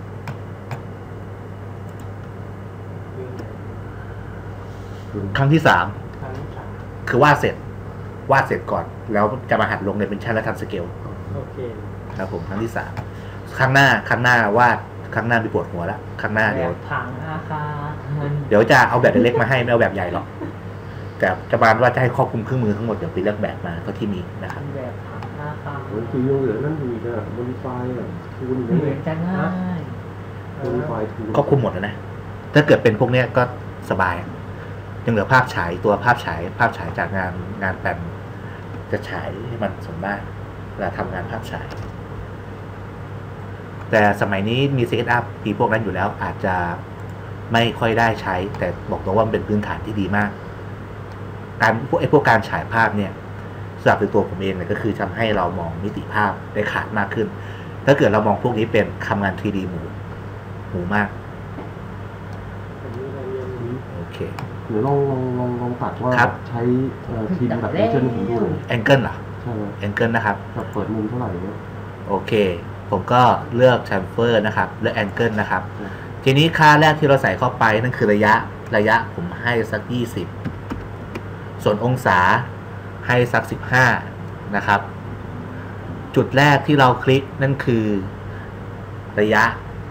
ครั้งที่สาม
ครั้งที่สาม
คือวาดเสร็จวาดเสร็จก่อน แล้วจะมาหัดลง dimension และทำสเกล
โอเค
ครับผมครั้งที่สามครั้งหน้าครั้งหน้าวาดครั้งหน้ามีปวดหัวแล้วครั้งหน้า
แบ
เดี๋ยว
บผังอาคาร
เดี๋ยวจะเอาแบบเล็กๆมาให้ไม่เอาแบบใหญ่หรอกแต่จะบานว่าจะให้ครอบคลุมเครื่องมือทั้งหมดเดี๋ยวไปเลือกแบบมาเท่าที่มีนะครับ
แบบผังอาคาร
มันคือยังเหลือนั่นอยู่อีกอะโมดิฟายอะทูน
เหมือนจะง่าย
โมดิฟายทูน
ครอบคลุมหมดแล้วนะถ้าเกิดเป็นพวกเนี้ยก็สบายยังเหลือภาพฉายตัวภาพฉายภาพฉายจากงานงานแปลนจะฉายให้มันสมมาตรเวลาทำงานภาพฉายแต่สมัยนี้มีเซตอัพมีพวกนั้นอยู่แล้วอาจจะไม่ค่อยได้ใช้ แต่บอกตรงว่ามันเป็นพื้นฐานที่ดีมากการพวกไอ้พวกการฉายภาพเนี่ยสำหรับตัวผมเองเนี่ยก็คือทำให้เรามองมิติภาพได้ขาดมากขึ้น ถ้าเกิดเรามองพวกนี้เป็นทำงาน ทรี ดี หมูหมูมาก
อันนี้เราเรียนรู้
โอเค
เดี๋ยวลองลองลองลองตัดว่า
ครับ
ใช้ทีมแบบเช่นผมดูหน่อย
แองเกิลเหรอ
ใช่ไหม
แองเกิลนะครับ
แบบเปิดมุมเท่าไหร่เนี่ย
โอเค ผมก็เลือก chamfer นะครับเลือก angle นะครับ ทีนี้ค่าแรกที่เราใส่เข้าไปนั่นคือระยะระยะผมให้สักยี่สิบส่วนองศาให้สักสิบห้านะครับ จุดแรกที่เราคลิกนั่นคือระยะ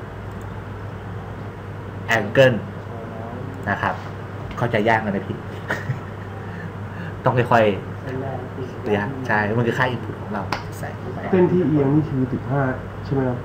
angle นะครับ เข้าใจยากนะพี่ ต้องค่อย
เส้นแรกคือ
ๆระยะใช่มันคือค่า input ของเราใส่เข้าไป
เส้นที่เอียงนี่คือสิบห้าใช่ไหมครับ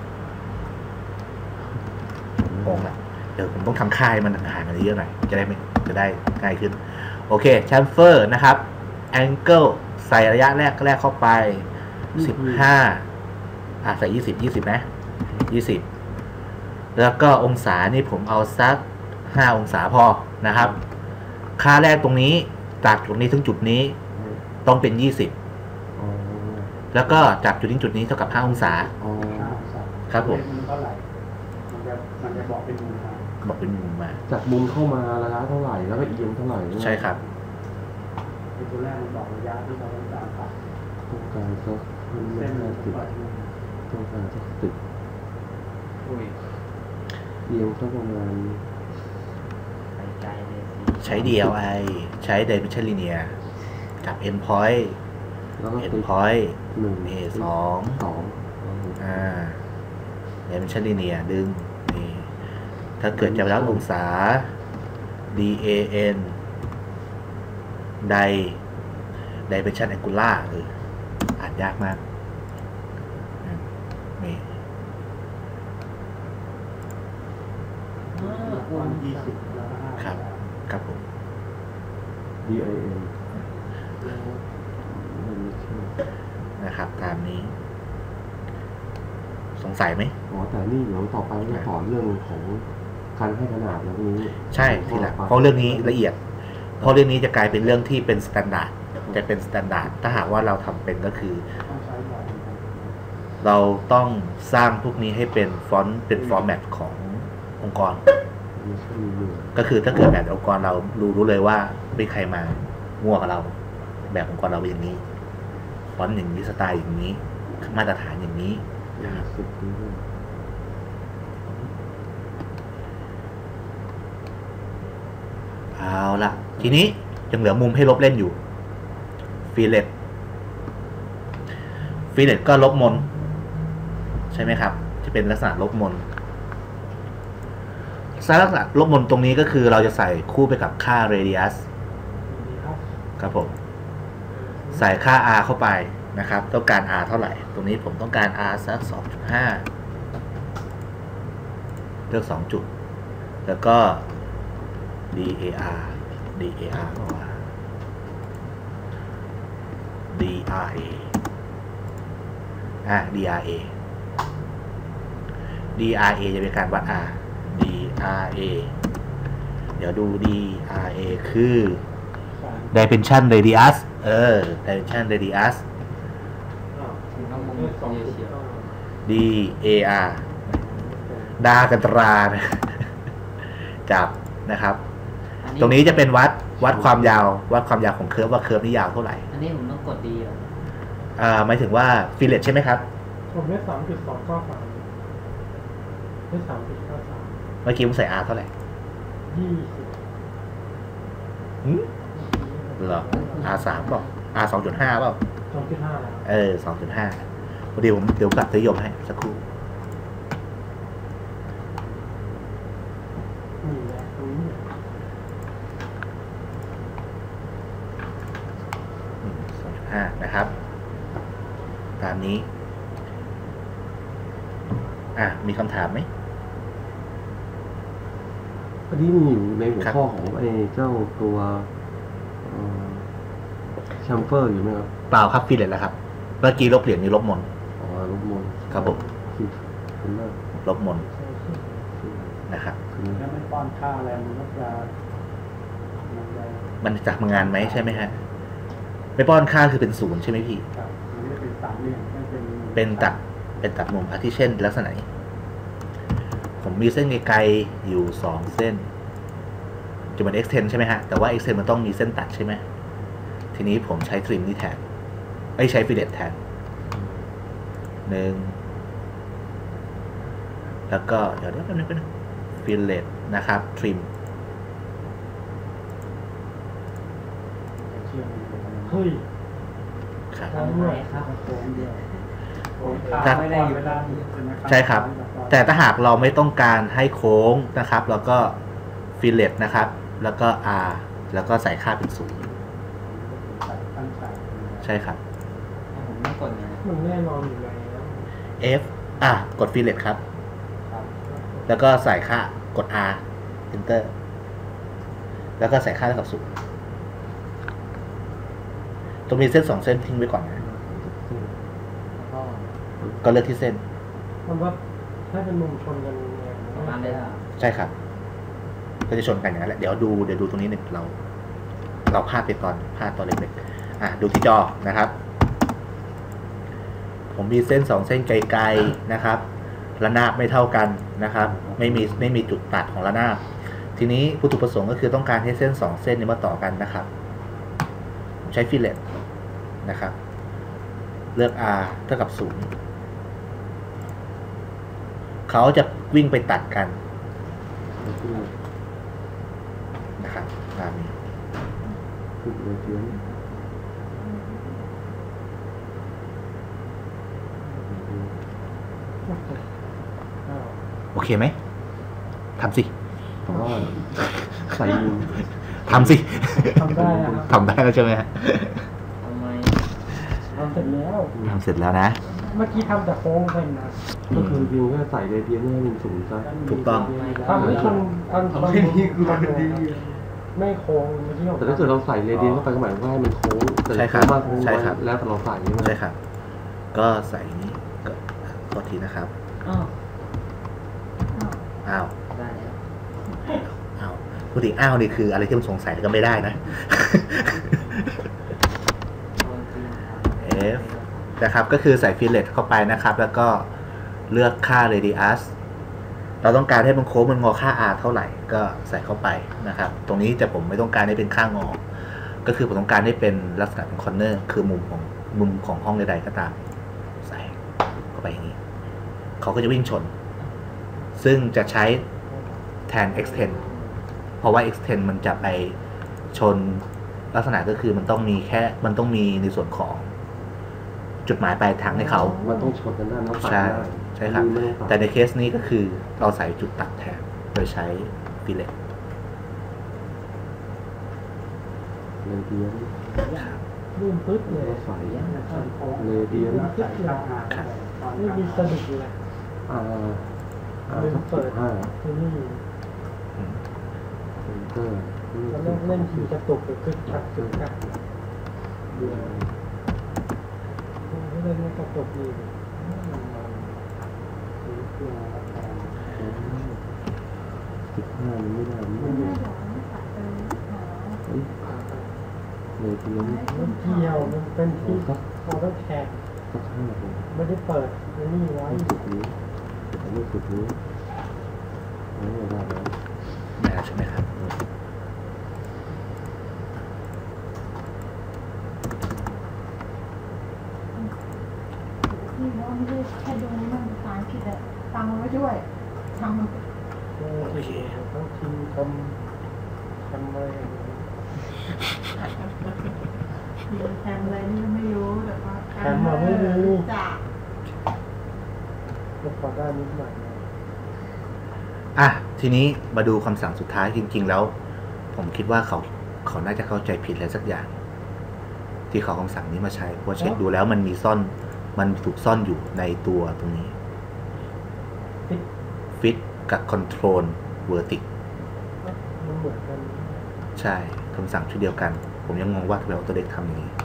โอ่งละเดี๋ยวผมต้องทำค่ายมันห่างกันเยอะหน่อยจะได้ไม่จะได้ง่ายขึ้นโอเคแชมเฟอร์นะครับ angle ใส่ระยะแรกแรกเข้าไปสิบห้าอ่ะใส่ยี่สิบยี่สิบนะยี่สิบแล้วก็องศานี่ผมเอาสักห้าองศาพอนะครับ ค่าแรกตรงนี้จากตรงนี้ถึงจุดนี้ต้องเป็นยี่สิบ
อ๋อ
แล้วก็จากจุดนี้จุดนี้เท่ากับห้าองศา
อ๋อ
ครับผม
มันเท่าไหร่มันจะมันจะบอกเป็นมุมทาง
บอกเป็นมุมมา
จากมุมเข้ามาระยะเท่าไหร่แล้วก็เอียงเท่าไหร่
ใช่ครับ
ในตัวแรกมันบอกระยะที่เราต้องการตัด
ต้องการสัก
เส้น
ห้าสิบ
ปล่อยมุม
ต้องการสักสิบ
อุ้ย
เอียงสักประมาณ
ไปไกลเลยสิ
ใช้ ดี แอล ไอ ใช้ Dimension Linear กับ Endpoint
แล้วก็ติด
Endpoint
หนึ่ง
A สอง
สอง
อ่า Dimension Linear ดึงนี่ถ้าเกิดจะรับองศา D A N Di Dimension Angular เอออ่านยากมากอืมนี่
อ้าว
ความยี่สิบแล้วก็ห้า
ครับ ครับผม
D I N
นะครับตามนี้ สงสัยไหม
อ๋อแต่นี่เดี๋ยวต่อไปเราต่อเรื่องของการให้ขนาดอย่างนี้
ใช่ทีหลังเพราะเรื่องนี้ละเอียดเพราะเรื่องนี้จะกลายเป็นเรื่องที่เป็นสแตนดาร์ดจะเป็นสแตนดาร์ดถ้าหากว่าเราทำเป็นก็คือ
ต้องใช้บ่อย
เราต้องสร้างพวกนี้ให้เป็นฟอนต์เป็นฟอร์แมตขององค์กร
มีเหลือ
ก็คือถ้าเกิดแบบองค์กรเรารู้รู้เลยว่าเป็นใครมามั่วกับเรา แบบองค์กรเราเป็นอย่างนี้ฟอนต์อย่างนี้สไตล์อย่างนี้มาตรฐานอย่างนี้
ยากสุดนี่
เอาละทีนี้ยังเหลือมุมให้ลบเล่นอยู่ฟิเลตฟิเลตก็ลบมนใช่ไหมครับจะเป็นลักษณะลบมนลักษณะลบมนตรงนี้ก็คือเราจะใส่คู่ไปกับค่า radius ครับผมใส่ค่า r เข้าไปนะครับต้องการ r เท่าไหร่ตรงนี้ผมต้องการ r สัก สองจุดห้า เลือกสองจุดแล้วก็ dar dar ก็ว่า dra อ่ะ dra dra จะเป็นการวัด r dra เดี๋ยวดู dra คือ dimension radius เออ dimension radius
ต้องมุมเฉียว
dar ดากันตรานะจับนะครับ ตรงนี้จะเป็นวัดวัดความยาววัดความยาวของเคิร์ฟว่าเคิร์ฟนี่ยาวเท่าไหร่
อันนี้ผมต้องกดดีเหรอ
อ่าหมายถึงว่าฟิลเลตใช่ไหมครับ
ผมได้สามจุดสองเก้าสามได้สามจุดเก้าสาม
เมื่อกี้ผมใส่ R เท่าไหร่
ยี่สิบ
หืมเหรอ R สามเปล่า R สองจุดห้าเปล่า
สองจุดห้าแล้ว
เออสองจุดห้าพอดีผมเดี๋ยวกลับทยมให้สักครู่
นี่แหละตรงนี้
สองจุดห้านะครับ ตามนี้ อ่ะ มีคำถามไหม
พอดีมีอยู่ในหัวข้อของไอ้เจ้าตัวแชมเฟอร์อยู่ไหมครับ
เปล่าครับฟิลเลตแล้วครับ เมื่อกี้ลบเหรียญนี้ลบมน
อ๋อลบมน
ครับผม
คือคุณมาก
ลบมนนะครับ
คือ
แล้วไม่ป้อนข้าวอะไรมันก็จะมันจะ
มันจะทำงานไหมใช่ไหมฮะ ไม่ป้อนค่าคือเป็นศูนย์ใช่ไหมพี่
ครับมันไม่เป็นสามเหลี่ยมไม่เป็น
เป็นตัดเป็นตัดมุมพาร์ติเช่นลักษณะนี้ผมมีเส้นไกลๆอยู่สองเส้น จะเป็น extend ใช่ไหมฮะ แต่ว่า extend มันต้องมีเส้นตัดใช่ไหมทีนี้ผมใช้ trim นี่แทนไม่ใช้ fillet แทนหนึ่งแล้วก็เดี๋ยวเดี๋ยวแป๊บนึงแป๊บนึง fillet นะครับ trim
เชื่อมเฮ้ย
ครับ
ทำไมครับ
โค้งเดียวโค้งข้าว
ถ้า
ไม่ได้อยู่เวลานี้ใช่ไหม
ใช่ครับ แต่ถ้าหากเราไม่ต้องการให้โค้งนะครับ แล้วก็ fillet นะครับ แล้วก็ r แล้วก็ใส่ค่าเป็นศูนย์
ตั้งใจ
ใช่ครับ
ผมไม่กดเนี่ย
มันแน่นอนอยู่แล้ว
F อ่ะกด fillet ครับ
ครับ
แล้วก็ใส่ค่ากด R enter แล้วก็ใส่ค่าเท่ากับศูนย์ตรงนี้เส้นสองเส้นทิ้งไว้ก่อนนะ
แล้วก็
ก็เลือกที่เส้น
มันว่าถ้าเป็นมุมชนกันเนี่ย
ประมาณได้ครับ
ใช่ครับ ก็จะชนกันอย่างนั้นแหละ เดี๋ยวดูเดี๋ยวดูตรงนี้หนึ่งเรา เราพลาดไปตอนพลาดตอนเล็กๆอ่ะดูที่จอนะครับ ผมมีเส้นสองเส้นไกลๆนะครับระนาบไม่เท่ากันนะครับ ไม่มีไม่มีจุดตัดของระนาบ ทีนี้วัตถุประสงค์ก็คือต้องการให้เส้นสองเส้นนี้มาต่อกันนะครับผมใช้ฟิลเลตนะครับ เลือก R เท่ากับศูนย์เขาจะวิ่งไปตัดกันนะครับตามนี้
คือเลยเทียน
โอเคไหมทำสิ
แต่ว่าใส่มุม
ทำสิ
ทำได้นะครับ
ทำได้แล้วใช่ไหมฮะ
ทำไม
ทำเสร็จแล้ว
ทำเสร็จแล้วนะ
เมื่อกี้ทำแต่โค้งเป็นนะ
ก็คือจริงๆก็ใส่เรเดียนให้เป็นศูนย์ซะ
ถูกต้อง
ทำไม่ชนตอนตอนไม่โค้งไม่ใช่
แต่ถ้าเกิดเราใส่เรเดียนเข้าไปก็หมายความว่าให้มันโค้งแต่
ใช่ครับ
โงมากโค้ง
ใช่
น้อย
ครับ
แล้วแต่เราใส่ใช่ไหม
ใช่ครับ ก็ใส่นี้ก็ขอทีนะครับ
อ้าวอ้าว
อ้าว
ได้แล้ว
พูดถึงอ้าวนี่คืออะไรที่มันสงสัยก็ไม่ได้นะ F นะครับก็คือใส่ฟิลเลตเข้าไปนะครับแล้วก็เลือกค่า radius เราต้องการให้มันโค้งมันงอค่า r เท่าไหร่ก็ใส่เข้าไปนะครับตรงนี้จะผมไม่ต้องการให้เป็นค่างอก็คือผมต้องการให้เป็นลักษณะเป็นคอร์เนอร์คือมุมของมุมของห้องใดๆก็ตามใส่เข้าไปอย่างนี้เขาก็จะวิ่งชนซึ่งจะใช้แทน extend เพราะว่า extend มันจะไปชนลักษณะก็คือมันต้องมีแค่มันต้องมีในส่วนของจุดหมายปลายทางให้เขา
มันต้องชนกันได้มันตัด
ใช่
ได้
ใช่ครับแต่ในเคสนี้ก็คือเราใส่จุดตัดแทนโดยใช้ฟิลเลต
เลยเดียน
ลื่นปึ๊ดเลย
ใส่เลยเดียน
ใส่ข้าวหา
ไม่มีสะดุดเลย
อ่าอ่าสักสิบห้า
ที่นี่
เซนเตอร์
แล้วเล่นเล่นทีกระตุกไปคึกคักคึกคักเดือดเล่นไม่กระตุกดีเกลือแทน
สิบห้ามันไม่ได้ไม่ได้เฮ้ยเลยเดียน
มันเที่ยวมันเป็นที่พอต้องแขก
สักห้าเลย
ไม่ได้เปิดนี่ไว้
สุดนี้อันนี้สุดนี้นี่ได้แล้ว
ได้ใช่ไหมครับ
ที่ว่าไม่ได้แค่ดูมันภาษาอังกฤษอะฟังไว้ด้วยทำมัน
โอเคต้องทีทำทำอะไร
มีแทนอะไรนี่ไม่รู้แต่ว่า
แทนมาไม่รู้
จาก
ก็พอได้นิดหน่อย
อ่ะทีนี้มาดูคำสั่งสุดท้ายจริงๆแล้วผมคิดว่าเขาเขาน่าจะเข้าใจผิดอะไรสักอย่าง ที่เขาคำสั่งนี้มาใช้เพราะเช็คดูแล้วมันมีซ่อนมันถูกซ่อนอยู่ในตัวตรงนี้ fit กับ control vertex
มันเหมือนกัน
ใช่คำสั่งชุดเดียวกันผมยังงงว่าทำไมตัวเด็กทำอย่างนี้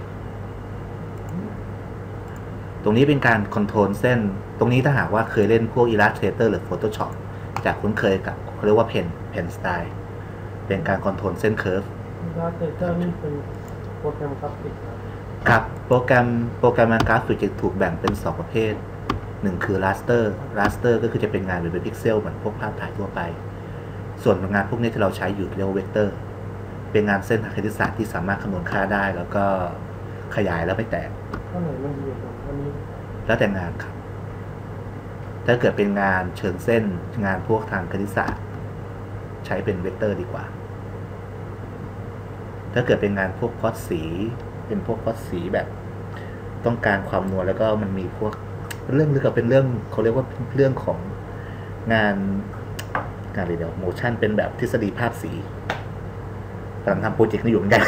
ตรงนี้เป็นการคอนโทรลเส้นตรงนี้ถ้าหากว่าเคยเล่นพวก Illustrator หรือ Photoshop จากคุ้นเคยกับเขาเรียกว่า Pen Pen Style เป็นการคอนโทรลเส้น Curve
แล้วเตอร์นี่เป็นโปรแกรมกราฟิก
ครับโปรแกรมโปรแกรมกราฟิกจะถูกแบ่งเป็นสองประเภทหนึ่งคือ raster raster ก็คือจะเป็นงานเป็นพิกเซลเหมือนพวกภาพถ่ายทั่วไปส่วนงานพวกนี้ที่เราใช้อยู่เรียกว่า vector เป็นงานเส้นทางคณิตศาสตร์ที่สามารถคำนวณค่าได้แล้วก็ขยายแล้วไม่แตก
ก็ไหนมันดีกว่าอันนี้
แล้วแต่งานครับถ้าเกิดเป็นงานเชิงเส้นงานพวกทางคณิตศาสตร์ใช้เป็นเวกเตอร์ดีกว่าถ้าเกิดเป็นงานพวกพอดสีเป็นพวกพอดสีแบบต้องการความนวลแล้วก็มันมีพวกเรื่องลึกกับเป็นเรื่องเขาเรียกว่าเรื่องของงานงานอะไรเดี๋ยวโมชั่นเป็นแบบทฤษฎีภาพสีกำลังทำโปรเจกต์นี้อยู่เหมือนกัน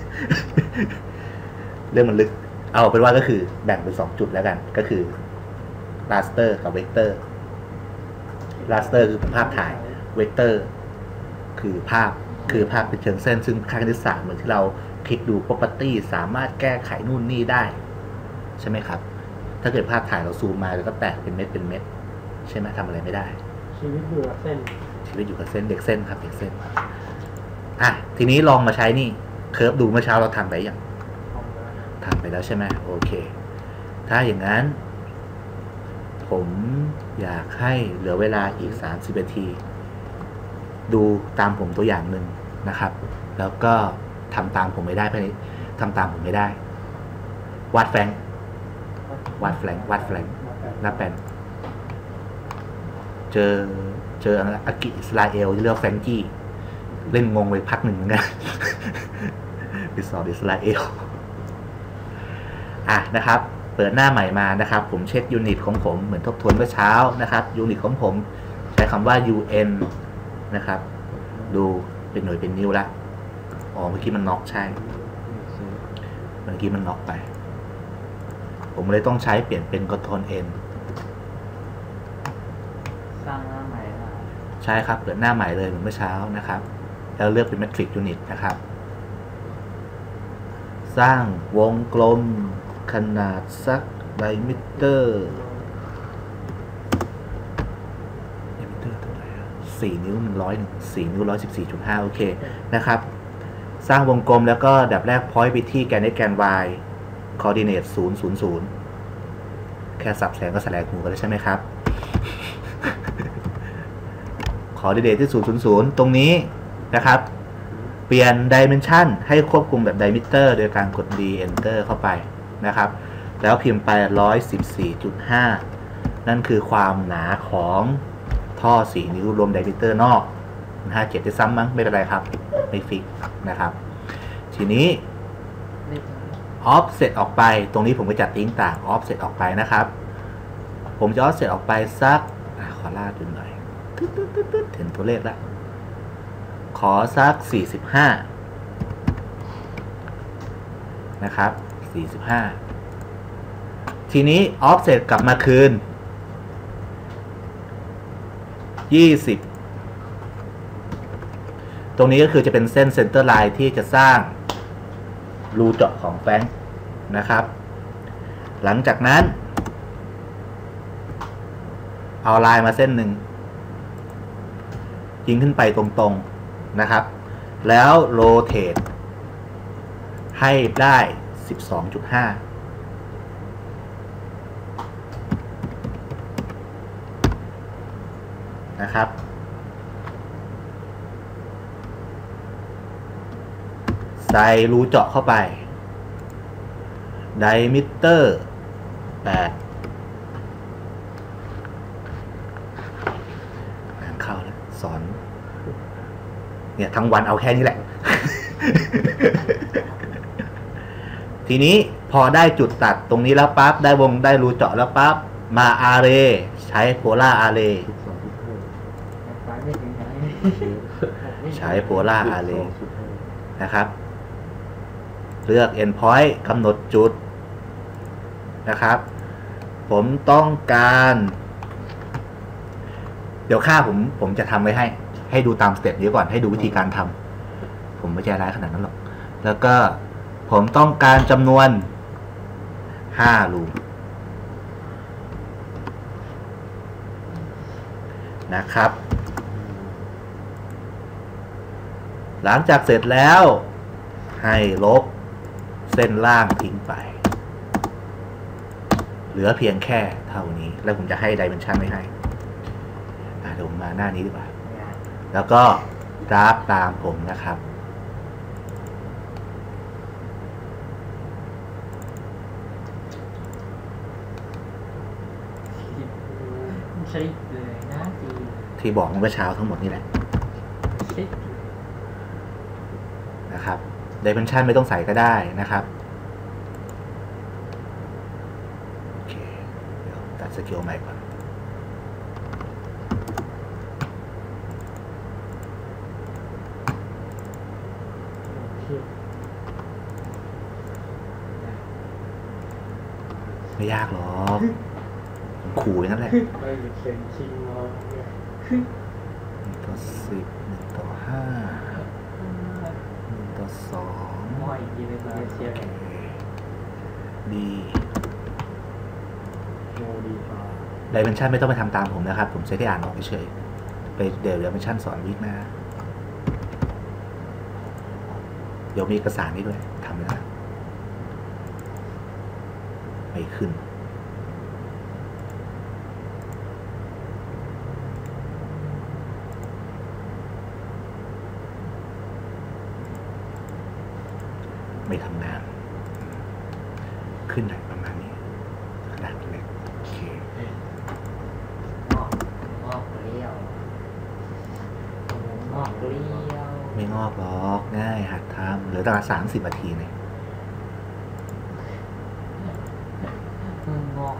เรื่องมันลึกเอาเป็นว่าก็คือแบ่งเป็นสองจุดแล้วกันก็คือ raster กับ vector raster คือภาพถ่าย vector คือภาพคือภาพเป็นเชิงเส้นซึ่งค่าคณิตศาสตร์เหมือนที่เราคลิกดู property สามารถแก้ไขนู่นนี่ได้ใช่ไหมครับถ้าเกิดภาพถ่ายเราซูมมาแล้วก็แตกเป็นเม็ดเป็นเม็ดใช่ไหมทำอะไรไม่ได้
ชีวิตอยู่กับเส้น
ชีวิตอยู่กับเส้นเด็กเส้นครับเด็กเส้นอ่ะทีนี้ลองมาใช้นี่เคิร์ฟดูเมื่อเช้าเราทำไปยังทำไปแล้วใช่ไหมโอเคถ้าอย่างนั้นผมอยากให้เหลือเวลาอีกสามสิบนาทีดูตามผมตัวอย่างหนึ่งนะครับ แล้วก็ทำตามผมไม่ได้ภายในทำตามผมไม่ได้วาดแฟงวาดแฟงวาดแฟงหน้าแปนเจอเจออากิอิสราเอลที่เรียกว่าแฟรงกี้เล่นงงไปพักหนึ่งเหมือนกันไปสอนอิสราเอลอ่ะนะครับเปิดหน้าใหม่มานะครับผมเช็คยูนิตของผมเหมือนทบทวนเมื่อเช้านะครับยูนิตของผมใช้คำว่า ยู เอ็น นะครับดูเป็นหน่วยเป็นนิ้วละอ๋อเมื่อกี้มันน็อกใช่เมื่อกี้มันน็อกไปผมเลยต้องใช้เปลี่ยนเป็น Ctrl N
สร้างหน้าใหม่ละ
ใช่ครับเปิดหน้าใหม่เลยเหมือนเมื่อเช้านะครับแล้วเลือกเป็น Matrix Unit นะครับสร้างวงกลมขนาดสักไดมิเตอร์ไดมิเตอร์เท่าไหร่สี่นิ้วหนึ่งร้อยหนึ่งสี่นิ้วร้อยสิบสี่จุดห้าโอเคนะครับสร้างวงกลมแล้วก็ดับแรก point ไปที่แกน x แกน y coordinate ศูนย์ ศูนย์ ศูนย์แค่สับแสงก็แสลงหูกันแล้วใช่ไหมครับ coordinate ที่ศูนย์ ศูนย์ ศูนย์ตรงนี้นะครับเปลี่ยน dimension ให้ควบคุมแบบ diameter โดยการกด D enter เข้าไปนะครับแล้วพิมพ์ไป หนึ่งร้อยสิบสี่จุดห้า นั่นคือความหนาของท่อสี่นิ้วรวม diameter นอกห้าสิบเจ็ดได้ซ้ำมั้งไม่เป็นไรครับไม่ฟิกนะครับทีนี้ offset ออกไปตรงนี้ผมก็จัดติ้งต่าง offset ออกไปนะครับผมจะ offset ออกไปสักขอลาดดูหน่อยเห็นตัวเลขแล้วขอสักสี่สิบห้านะครับสี่สิบห้าทีนี้ offset กลับมาคืนยี่สิบตรงนี้ก็คือจะเป็นเส้น center line ที่จะสร้างรูเจาะของแฟรงค์นะครับหลังจากนั้นเอาลายมาเส้นหนึ่งยิงขึ้นไปตรงๆนะครับแล้ว rotate ให้ได้ สิบสองจุดห้า นะครับใส่รูเจาะเข้าไป diameter แปดงานเข้าแล้วสอนเนี่ยทั้งวันเอาแค่นี้แหละ ทีนี้พอได้จุดตัดตรงนี้แล้วปั๊บได้วงได้รูเจาะแล้วปั๊บมาอาเรใช้โพล่าอาเรใช้โพล่าอาเรนะครับเลือก endpoint กำหนดจุดนะครับผมต้องการเดี๋ยวค่าผมผมจะทำไว้ให้ให้ดูตามสเต็ปนี้ก่อนให้ดูวิธีการทำผมไม่ใจร้ายขนาดนั้นหรอกแล้วก็ผมต้องการจำนวนห้ารูนะครับหลังจากเสร็จแล้วให้ลบเส้นล่างทิ้งไปเหลือเพียงแค่เท่านี้แล้วผมจะให้ dimension ไม่ให้เดี๋ยวผมมาหน้านี้ดีกว่าแล้วก็กราฟตามผมนะครับ
ใช่เลยนะจี
ที่บอกเมื่อเช้าทั้งหมดนี่แหละนะครับ dimension ไม่ต้องใส่ก็ได้นะครับโอเคเดี๋ยวตัดสเกลใหม่ก่อนไม่ยากหรอกขู่อย่างนั้นแหละ
ไม่มีเซนชิงเราเนี่ย
หนึ่งต่อสิบหนึ่งต่อห้าหนึ่งต่อสอง
มอยยีเลยมาเชียร์
ดี
โมดีฟ้า
dimension ไม่ต้องไปทำตามผมนะครับผมใช้ที่อ่านออกเฉยไปเดี๋ยว dimension สอนวิกหน้าเดี๋ยวมีเอกสารนี้ด้วยทำแล้วไม่ขึ้นไม่ทำงานขึ้นไหนประมาณนี้ขนาดเล็กโอเค
งอกงอกเลี้ยวงอกเลี้ยว
ไม่งอกหรอกง่ายหัดทำเหลือตั้งสามสิบนาทีเนี่ยว
งอก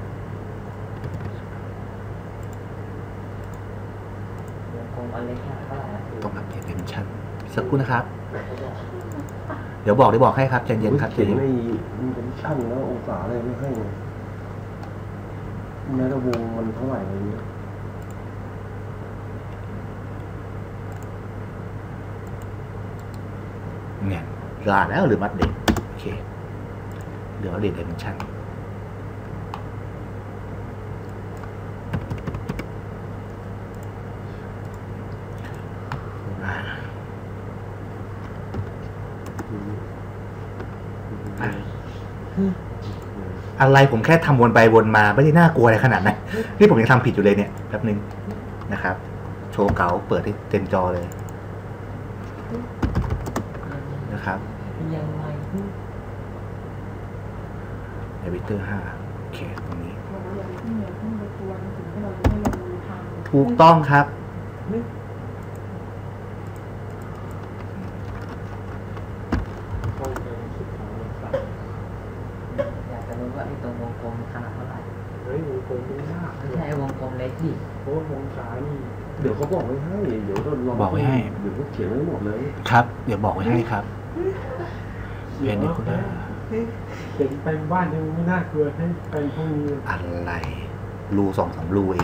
วงกลมอันเล็กแค่เท่าไหร่นะ
ต้องอัปเดต dimension สักครู่นะครับ เดี๋ยวบอกเดี๋ยวบอกให้ครับใจเย็นครับใจ
เขียน
เย็น
ไม่มีเป็นช่างแล้วองศาอะไรไม่ให้แม้แต่วงมันเท่าไหร่อะไรเงี้ย
เนี่ยลาแล้วหรือมัดเด็กโอเคเดี๋ยวเด็ก dimension อ่ะอะไรผมแค่ทำวนไปวนมาไม่ได้น่ากลัวอะไรขนาดนั้นนี่ผมยังทำผิดอยู่เลยเนี่ยแป๊บนึงนะครับ โชว์เก๋าเปิดให้เต็มจอเลยนะครับ
ยังไง
เอวิเตอร์ห้าโอเคตรงนี้ถูกต้องครับ
อยากจะรู้ว่าไอ้ตรงวงกลมขนาดเท่าไหร่
เฮ้ยวงกลมไม่ยาก
ไม่ใช่วงกลมเล็กดิ
เพราะวงสายนี่
เดี๋ยวเขาบอกไว้ให้เดี๋ยวเราลอง
บอกไว้ให้
เดี๋ยวเขาเขียนไว้หมดเลย
ครับเดี๋ยวบอกไว้ให้ครับเพนนิคูล่า
เขียนไปบ้านยังไม่น่ากลัวให้ไปพวกนี้
อะไรรูสองสามรูเอง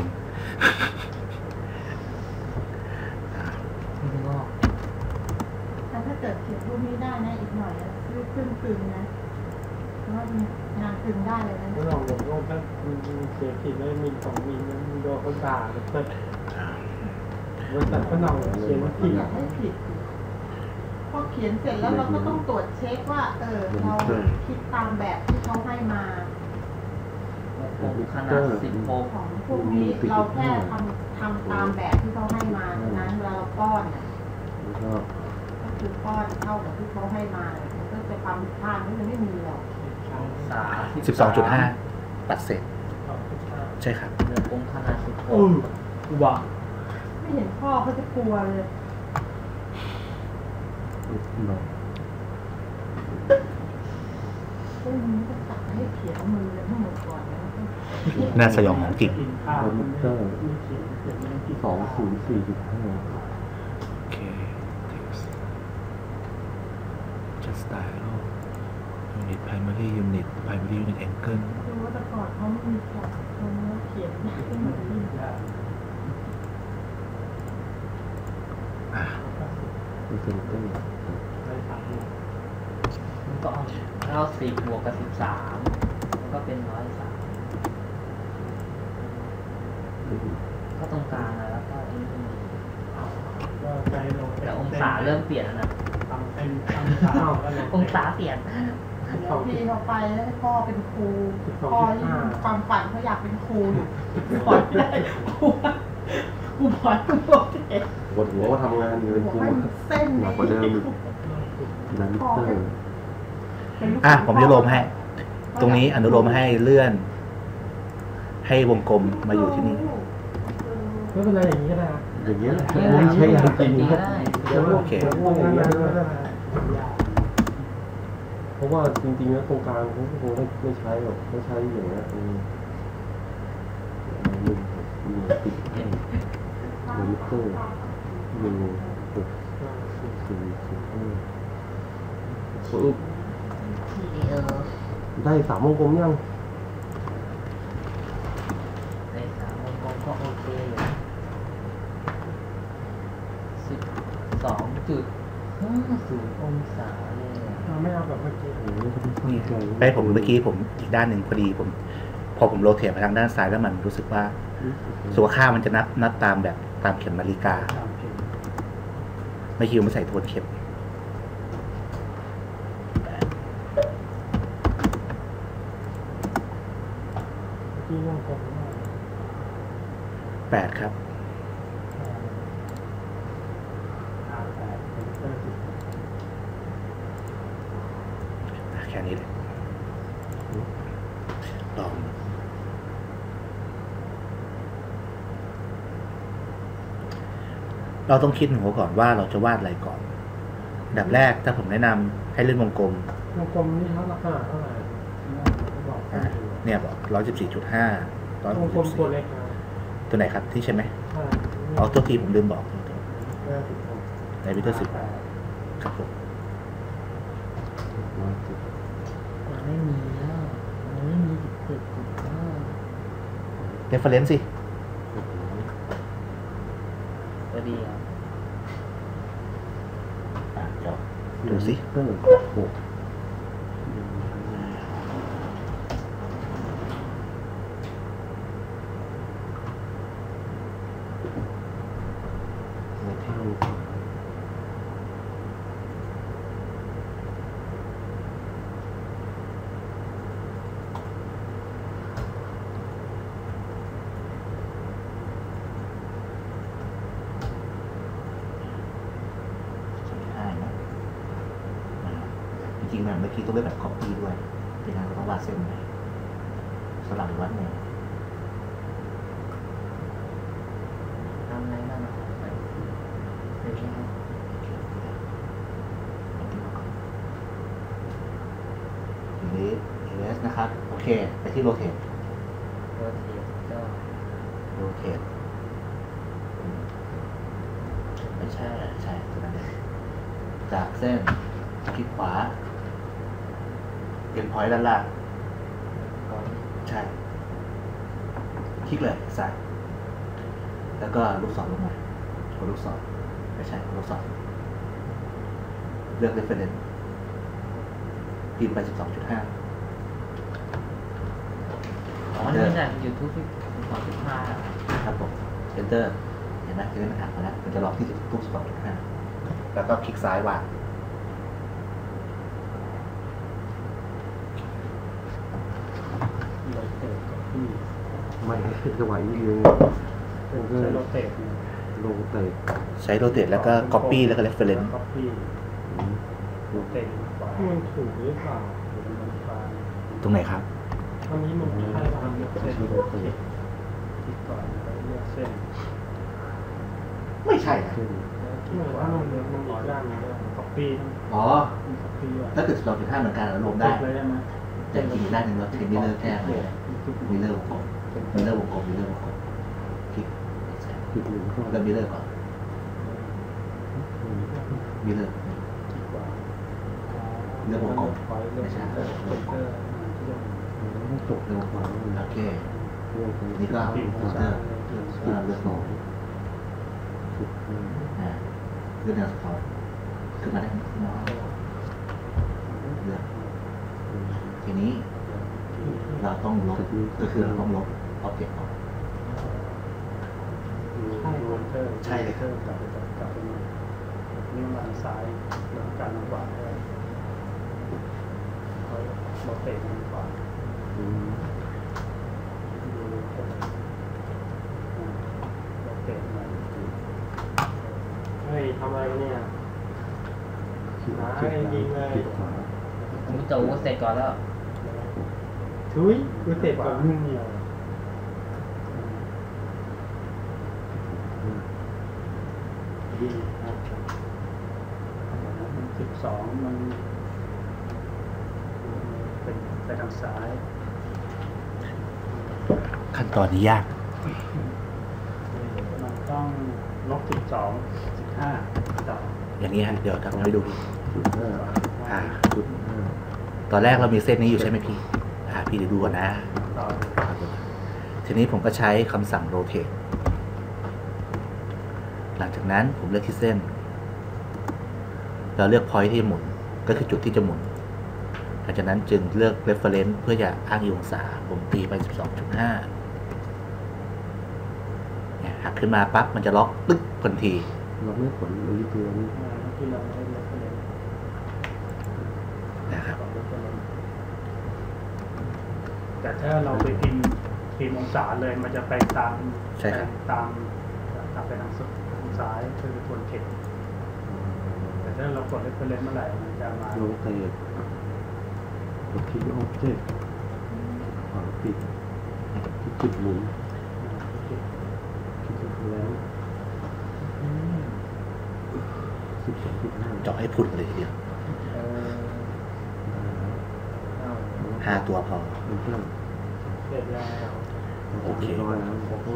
ไม่งอก
แต่ถ้าเกิดเขียนรูปนี้ได้นะอีกหน่อยนะรูปครึ่งกึ่งนะเพราะว่างานกึ่งได้เลยนะ
ก็ลองลงโลกถ้าเขียนผิดแล้วมีสองมีนั้นโดนเขาด่าเลยเปิดวันตัดก็นองเขียนผิด
อยากให้ผิดพอเขียนเสร็จแล้วเราก็ต้องตรวจเช็คว่า เออเราคิดตามแบบที่เขาให้มา
วงกลมขนาดสิบหก
ของพวกนี้เราแค่ทำทำตามแบบที่เขาให้มาเท่านั้นเวลาเราป้อนเนี่ย
แล้วก็
ก็คือป้อนเท่ากับที่เขาให้มาเนี่ยมันก็จะความผิดพลาดนี่มันไม่มีหรอก
องศา
สิบสองจุดห้าปัดเศษใช่ครับ
วงกลมขนาดสิบห
อื
ก
อว่า
ไม่เห็นพ่อเขาจะกลัวเลย
ลอง
พวกนี้ก็สั่งให้เขียนมือเลยทั้งหมดก่อนนะ
น่าสยองของจริง
กินข้าว
คอมพิวเตอร์
ไม่เขียนเขียนไม่ได้กิน
สองศูนย์สี่จุดห้า
โอเค just style unit primary unit primary unit angle
ดูว่าแต่ก่อนเขาไม่มีแท็กเขาเขียนไม่เหมือนนี่
อ่ะ
เปอร์เซ็นเตอร์
มันก็เอาสิบบวกกับสิบสามมันก็เป็นร้อยสามก็ตรงกลางนะแล้วก็ไอ้นี่
ก็ใจลง
แต่องศาเริ่มเปลี่ยนแล้วนะ
ทำเป็นทำข้าวก็เลย
องศาเปลี่ยน
แล้วพี่เขาไปแล้วให้พ่อเป็นครูพ่อยิ่งความฝันเขาอยากเป็นครูอยู่สอนไม่ได้ครูครูบอยครูโปรเจกต์
ปวดหัวว่าทำงานอยู่เป็น
บอก
ครู
ให้เส้น
หนักกว่าเดิมอีกนามิเตอร์
อ่ะผมจะโลมให้ ตรงนี้อนุโลมให้เลื่อน ให้วงกลมมาอยู่ที่นี่
ไม่เป็นไรอย่างนี้ก็ได้
อย่างเงี้ยไม่ใช่ยาจริงครับ
โอเค
อย่างเงี้ยเพราะว่าจริงๆแล้วตรงกลางเขาคงไม่ไม่ใช้หรอกไม่ใช้อย่างเงี้ยอืมหนึ่งหนึ่งติดให้นามิเตอร์หนึ่งหกสี่สี่ห้าปึ๊บ
เออ
ได้สามวงกลมยัง
ในสามวงกลมก็โอเคอยู่สิบสองจุดห้าศูนย์องศาเลย
เราไม่เอาแบบเมื่อกี้
โอ้โหเขาไม่
นี่
เข้าใจ
ไปผมเมื่อกี้ผมอีกด้านหนึ่งพอดีผม พอผมโรเทตไปทางด้านซ้ายแล้วมันรู้สึกว่าสัวค่ามันจะนับนับตามแบบตามเข็มนาฬิกา ไม่คิวไม่ใส่ทวนเข็ม
ที่วงกลม
แปดครับ แค่นี้เลยลองเราต้องคิดหัวก่อนว่าเราจะวาดอะไรก่อนอันดับแรกถ้าผมแนะนำให้เล่นวงกลม
วงกลมนี่เขาราคาเท่าไหร่บอก
อ่าเนี่ยบอกร้อยสิบสี่จุดห้าร้อยว
งกลมตัวเล็กนะ
ตัวไหนครับที่ใช่ไหม
ใช่
เอาตัวทีผมลืมบอก
ห้าสิบหก
ในวิดีโอสิบครับผม
มันไม่มีแล้วมันไม่มีสิบเจ็ดจุดห้า
เรฟเฟรนซ์สิ
ตัวเดียว
อ่ะเดี๋ยวดูสิ
เตอร์หกหัวเท่า
ริงๆแบบเมื่อกี้ต้องเลือกแบบ copy ด้วยเป็นงานเราต้องวาดเส้นไหมสลับวัดแนว
ทำอะไรบ้างไปไปนี่ครับ
ทีนี้ เอ เอส นะครับ โอเค ไปที่ rotate
โรเทตก็
rotate ไม่ใช่ใช่ตัวนั้นเองจากเส้นคลิกขวาเอ็นพอยต์ด้านล่าง
ก่อน
ใช่ คลิกเลยซ้ายแล้วก็ลูกศรลงมากดลูกศรไม่ใช่ลูกศรเลือก reference พิมพ์ไป สิบสองจุดห้า
อ๋อนี่น่ะยูทูบที่สองจุดห้า
ครับผม enter เห็นไหมจะได้มันอัดมาแล้วมันจะล็อกที่ทุก สิบสองจุดห้า แล้วก็คลิกซ้ายวาง
โรเตทกับพี่
ไม่ให้จังหวะนี้เอง
เป็นใช้โรเตทเนี่ย
ลงเตะ
ใช้ rotate แล้วก็ copy แล้วก็ reference
ก๊อปปี้โรเตทขวา
มันถูกหรือเปล่า
มันขวา
ตรงไหนครับ
อันนี้มันใช่ป่ะ
เลือกเส้นโรเตทคลิกก่อนแล้วเลือกเส้น
ไม่ใช่นะ
เช่น
คลิกขวาเลือกมันอีกด้านหนึงก๊อปปี้
อ๋อ
ก๊อปปี้ด้วย
ถ้าเกิด สิบสองจุดห้า เหมือนกันเรารวมได้
เลยได้ไหม
แต่จริงๆด้านหนึ่งเราใช้มิเลอร์แจ้งเลยมิเลอร์วงกลมมิเลอร์วงกลมมิเลอร์วงกลมคลิก
จุดหนึ่งก็
เริ่มมิเลอร์ก่อนมิเลอร์
คลิกขวา
เลือกวงกลม
เลือกเซนเตอร์เซนเตอร์ที่ลง
ไม่จบเร็วกว่าเลย
โอเค
เรื่องของ
นี่ก็
ปีก
ฟิลเต
ซ้า
อย ร์ก็เลือก
สองจุดห้า
อ่าเลือกแนวสะท้อนขึ้นมาได้ขึ้นมาเลือกทีนี้เราต้องลบก็คือเราต้องลบออบเจกต์ออก
ใช่เซนเตอร์
ใช่เลย
เซนเตอร์กลับไปกลับไปนี่นิ้วมาทางซ้ายแล้วการทางขวาได้เขาโรเตททางขวา
อืม
ดูโรเตทมา
เฮ้ยทำอะไรเนี่ย
ขีดเจ็ดขีดขวา
ผมจะโอ้เสร็จก่อนแล้ว
ทุยกูเสร็จก่อนมึงเนี่ย
ดีนะครับมันสิบสองมันเป็นไปทางซ้าย
ขั้นตอนนี้ยาก
มันต้องลบสิบสองสิบห้าต่อ
อย่างนี้ฮะเดี๋ยวทำให้ดู
จุดห้า
อ่า
จุดห้า
ตอนแรกเรามีเส้นนี้อยู่ใช่ไหมพี่ อ่า พี่เดี๋ยวดูก่อนนะ
ต่อ
ทีนี้ผมก็ใช้คำสั่ง rotate หลังจากนั้นผมเลือกที่เส้น เราเลือก point ที่หมุน ก็คือจุดที่จะหมุน หลังจากนั้นจึงเลือก reference เพื่อจะอ้างอิงองศา ผมตีไป สิบสองจุดห้า เนี่ยหักขึ้นมาปั๊บ มันจะล็อกปึ๊กทันที
เราไม่ผลเลยตัวนี้
ที่เราไม่ได้เล่น
นะครับ
แต่ถ้าเราไปพิมพ์พิมพ์องศาเลยมันจะไปตาม
ใช่ครับ
ตามตามไปทางซ้ายคือทวนเข็มแต่ถ้าเรากดเรฟเฟรนซ์เมื่อไหร่มันจะมา
ลงเตะกดคลิกออบเจกต์ขวาปิดที่จุดหมุนคลิกแล้วสิบสองจุดห้า
เจาะให้พุ่นเลยทีเดียว
เออเอา
ห้าตัวพอ
เริ่ม
เสร็จแล้ว
โอเค
ร้อยแล้วโอ้โห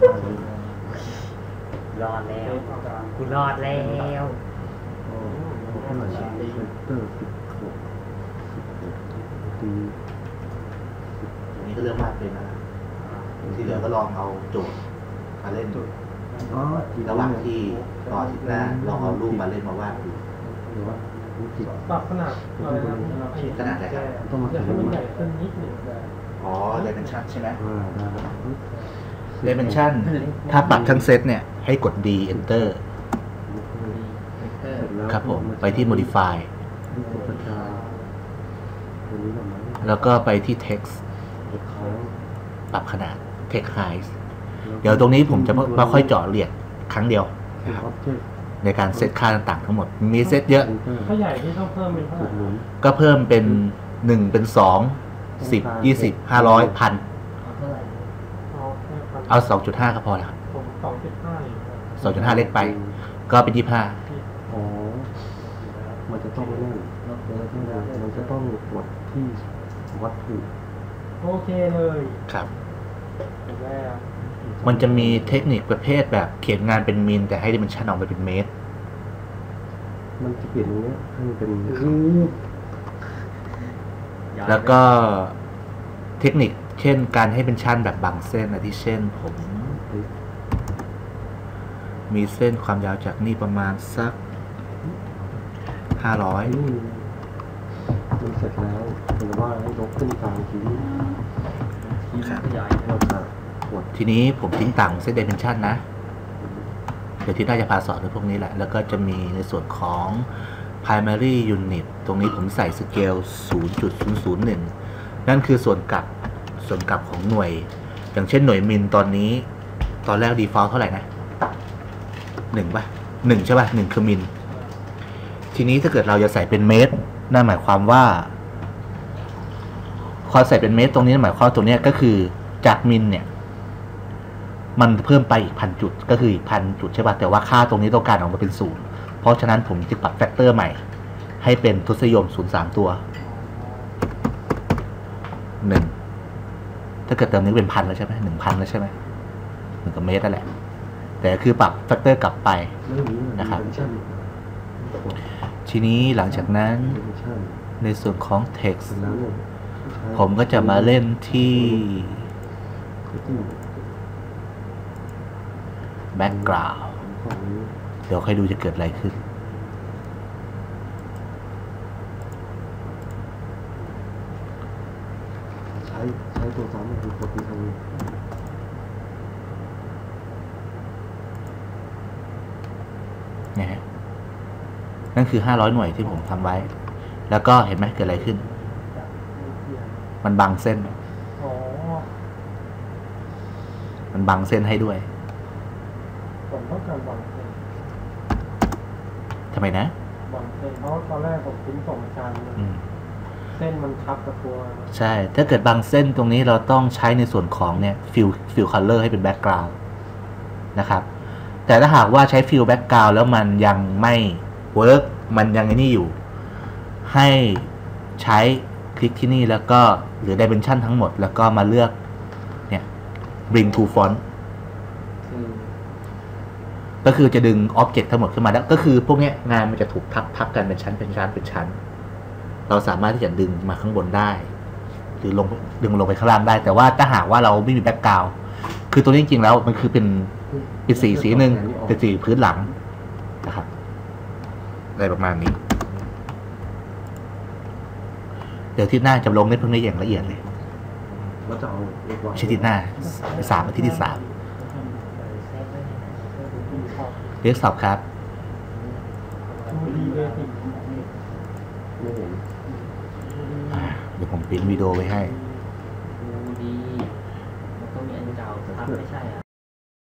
รอดแล้ว
เอาตาม
กูรอดแล้ว
เท่าไหร่เซนเตอร์สิบหกสิบหกตี
ตรงนี้ก็เลือกวาดเป็นนะที่เหลือก็ลองเอาโจทย์มาเล่นดู
อ๋อ
ระหว่างที่รออาทิตย์หน้าลองเอารูปมาเล่นมาวาดดู
หรือว่าผิด
ปรับขนาดอะไรนะ
ขนาดไหนครับ
ต้องมา
อยาก
เขีย
ให้
น
มัน
ให
ให
ม่
ญ่ขึ้นนิดหนึ่งได้
อ๋อ dimension ใช่ไหม
อ่าได้แล้ว
dimension ถ้าปรับทั้งเซตเนี่ย ให้กด D enter
เออ
ครับผม ไปที่ modify
ที่กดกระจายตัวนี้แบบนั้น
แล้วก็ไปที่ text
กดค้าง
ปรับขนาด text size เดี๋ยวตรงนี้ผมจะไม่ค่อยเจาะละเอียดครั้งเดียว
คือ
นะครับ
object
ในการเซตค่าต่างๆทั้งหมดมีเซตเยอะ
ถ้าใหญ่ที่ต้องเพิ่มเป็นเท่าไหร่
ก็เพิ่มเป็นหนึ่งเป็นสองสิบยี่สิบห้าร้อยพัน
เอาเท่าไหร่
เอาแค่พัน
เอาสองจุดห้าก็พอแล้ว
ผมสองจุดห้าอยู่ครับ
สองจุดห้าเล็กไป ก็เป็นยี่สิบห้า
อ๋อมันจะต้องนั่น
ลดเกิน
มันจะต้องกดที่วัตถุ
โอเคเลย
ครับ
เห็นแล้ว
มันจะมีเทคนิคประเภทแบบเขียนงานเป็นมิลแต่ให้ดิเมนชันออกไปเป็นเมตร
มันจะเปลี่ยนตรงเนี้ยให้มันเป็น
แล้วก็เทคนิคเช่นการให้เป็นชั้นแบบบางเส้นอาทิเช่นผม มีเส้นความยาวจากนี่ประมาณสักห้าร้อย
นี่มันเสร็จแล้วเป็นว่าให้ยกขึ้นกลางทีนี้
ที่ขยาย
เราจะกด
ทีนี้ผมทิ้งต่างเส้น dimension นะ เดี๋ยวที่น่าจะพาสอนในพวกนี้แหละ แล้วก็จะมีในส่วนของ primary unit ตรงนี้ผมใส่สเกล ศูนย์จุดศูนย์ศูนย์หนึ่ง นั่นคือส่วนกลับ ส่วนกลับของหน่วย อย่างเช่นหน่วยมิลตอนนี้ ตอนแรก default เท่าไหร่นะหนึ่งป่ะหนึ่งใช่ป่ะหนึ่งคือมิล ทีนี้ถ้าเกิดเราจะใส่เป็นเมตร นั่นหมายความว่าพอใส่เป็นเมตรตรงนี้หมายความตรงนี้ก็คือจากมิลเนี่ย มันเพิ่มไปอีกพันจุดก็คืออีกพันจุดใช่ป่ะแต่ว่าค่าตรงนี้ต้องการออกมาเป็นศูนย์เพราะฉะนั้นผมจะปรับแฟกเตอร์ใหม่ ให้เป็นทศนิยมศูนย์สามตัวหนึ่งถ้าเกิดเติมนี้เป็นพันแล้วใช่ไหมหนึ่งพันแล้วใช่ไหมหนึ่งกับเมตรนั่นแหละแต่คือปรับแฟกเตอร์กลับไป
เรื่องนี้
นะครับ
ดิเมนชั่น
ทีนี้หลังจากนั้น
ดิเมนชั่น
ในส่วนของ text
เสร็จแล้วเนี่ยใช้
ผมก็จะมาเล่นที่
ที่
background
ของนี้
เดี๋ยวค่อยดูจะเกิดอะไรขึ้น
ใช้ใช้ตัวซ้ำคือกดที่ทางนี้
นะฮะนั่นคือห้าร้อยหน่วยที่ผมทำไว้ แล้วก็เห็นไหมเกิดอะไรขึ้น มันบังเส้น
อ๋อ
มันบังเส้นให้ด้วย
ผมต้องการบังเส้น
ทำไมนะ
บังเส้นเพราะว่าตอนแรกผมทิ้งส่งอาจารย์
อืม
เส้นมันทับกับตัว
ใช่ ถ้าเกิดบางเส้นตรงนี้เราต้องใช้ในส่วนของเนี่ยฟิลฟิลคัลเลอร์ให้เป็นแบ็กกราวด์นะครับ แต่ถ้าหากว่าใช้ฟิลแบ็กกราวด์แล้วมันยังไม่เวิร์กมันยังไอ้นี่อยู่ ให้ใช้คลิกที่นี่แล้วก็หรือ dimension ทั้งหมด แล้วก็มาเลือกเนี่ย bring to font
คือ
ก็คือจะดึง object ทั้งหมดขึ้นมาแล้วก็คือพวกเนี้ยงานมันจะถูกพับพับกันเป็นชั้นเป็นชั้นเป็นชั้น เราสามารถที่จะดึงมาข้างบนได้ หรือลงดึงลงไปข้างล่างได้ แต่ว่าถ้าหากว่าเราไม่มีแบ็กกราวด์คือตัวนี้จริงๆแล้วมันคือเป็นเป็นสีสีหนึ่งเป็นสีพื้นหลังนะครับอะไรประมาณนี้ เดี๋ยวที่หน้าจะลงในพวกนี้อย่างละเอียดเลย
เราจะเอาเอกวาง
ไม่ใช่ที่หน้าสามอาทิตย์ที่สาม
เซฟไว้ในไหน
เรียกสอบครับ
ดูดีเลยสิ
ไม่เห็น
เดี๋ยวผมปริ้นวิดีโอไว้ให้
ดูดีมันก็มีอันเก่าทับไม่ใช่อ่ะ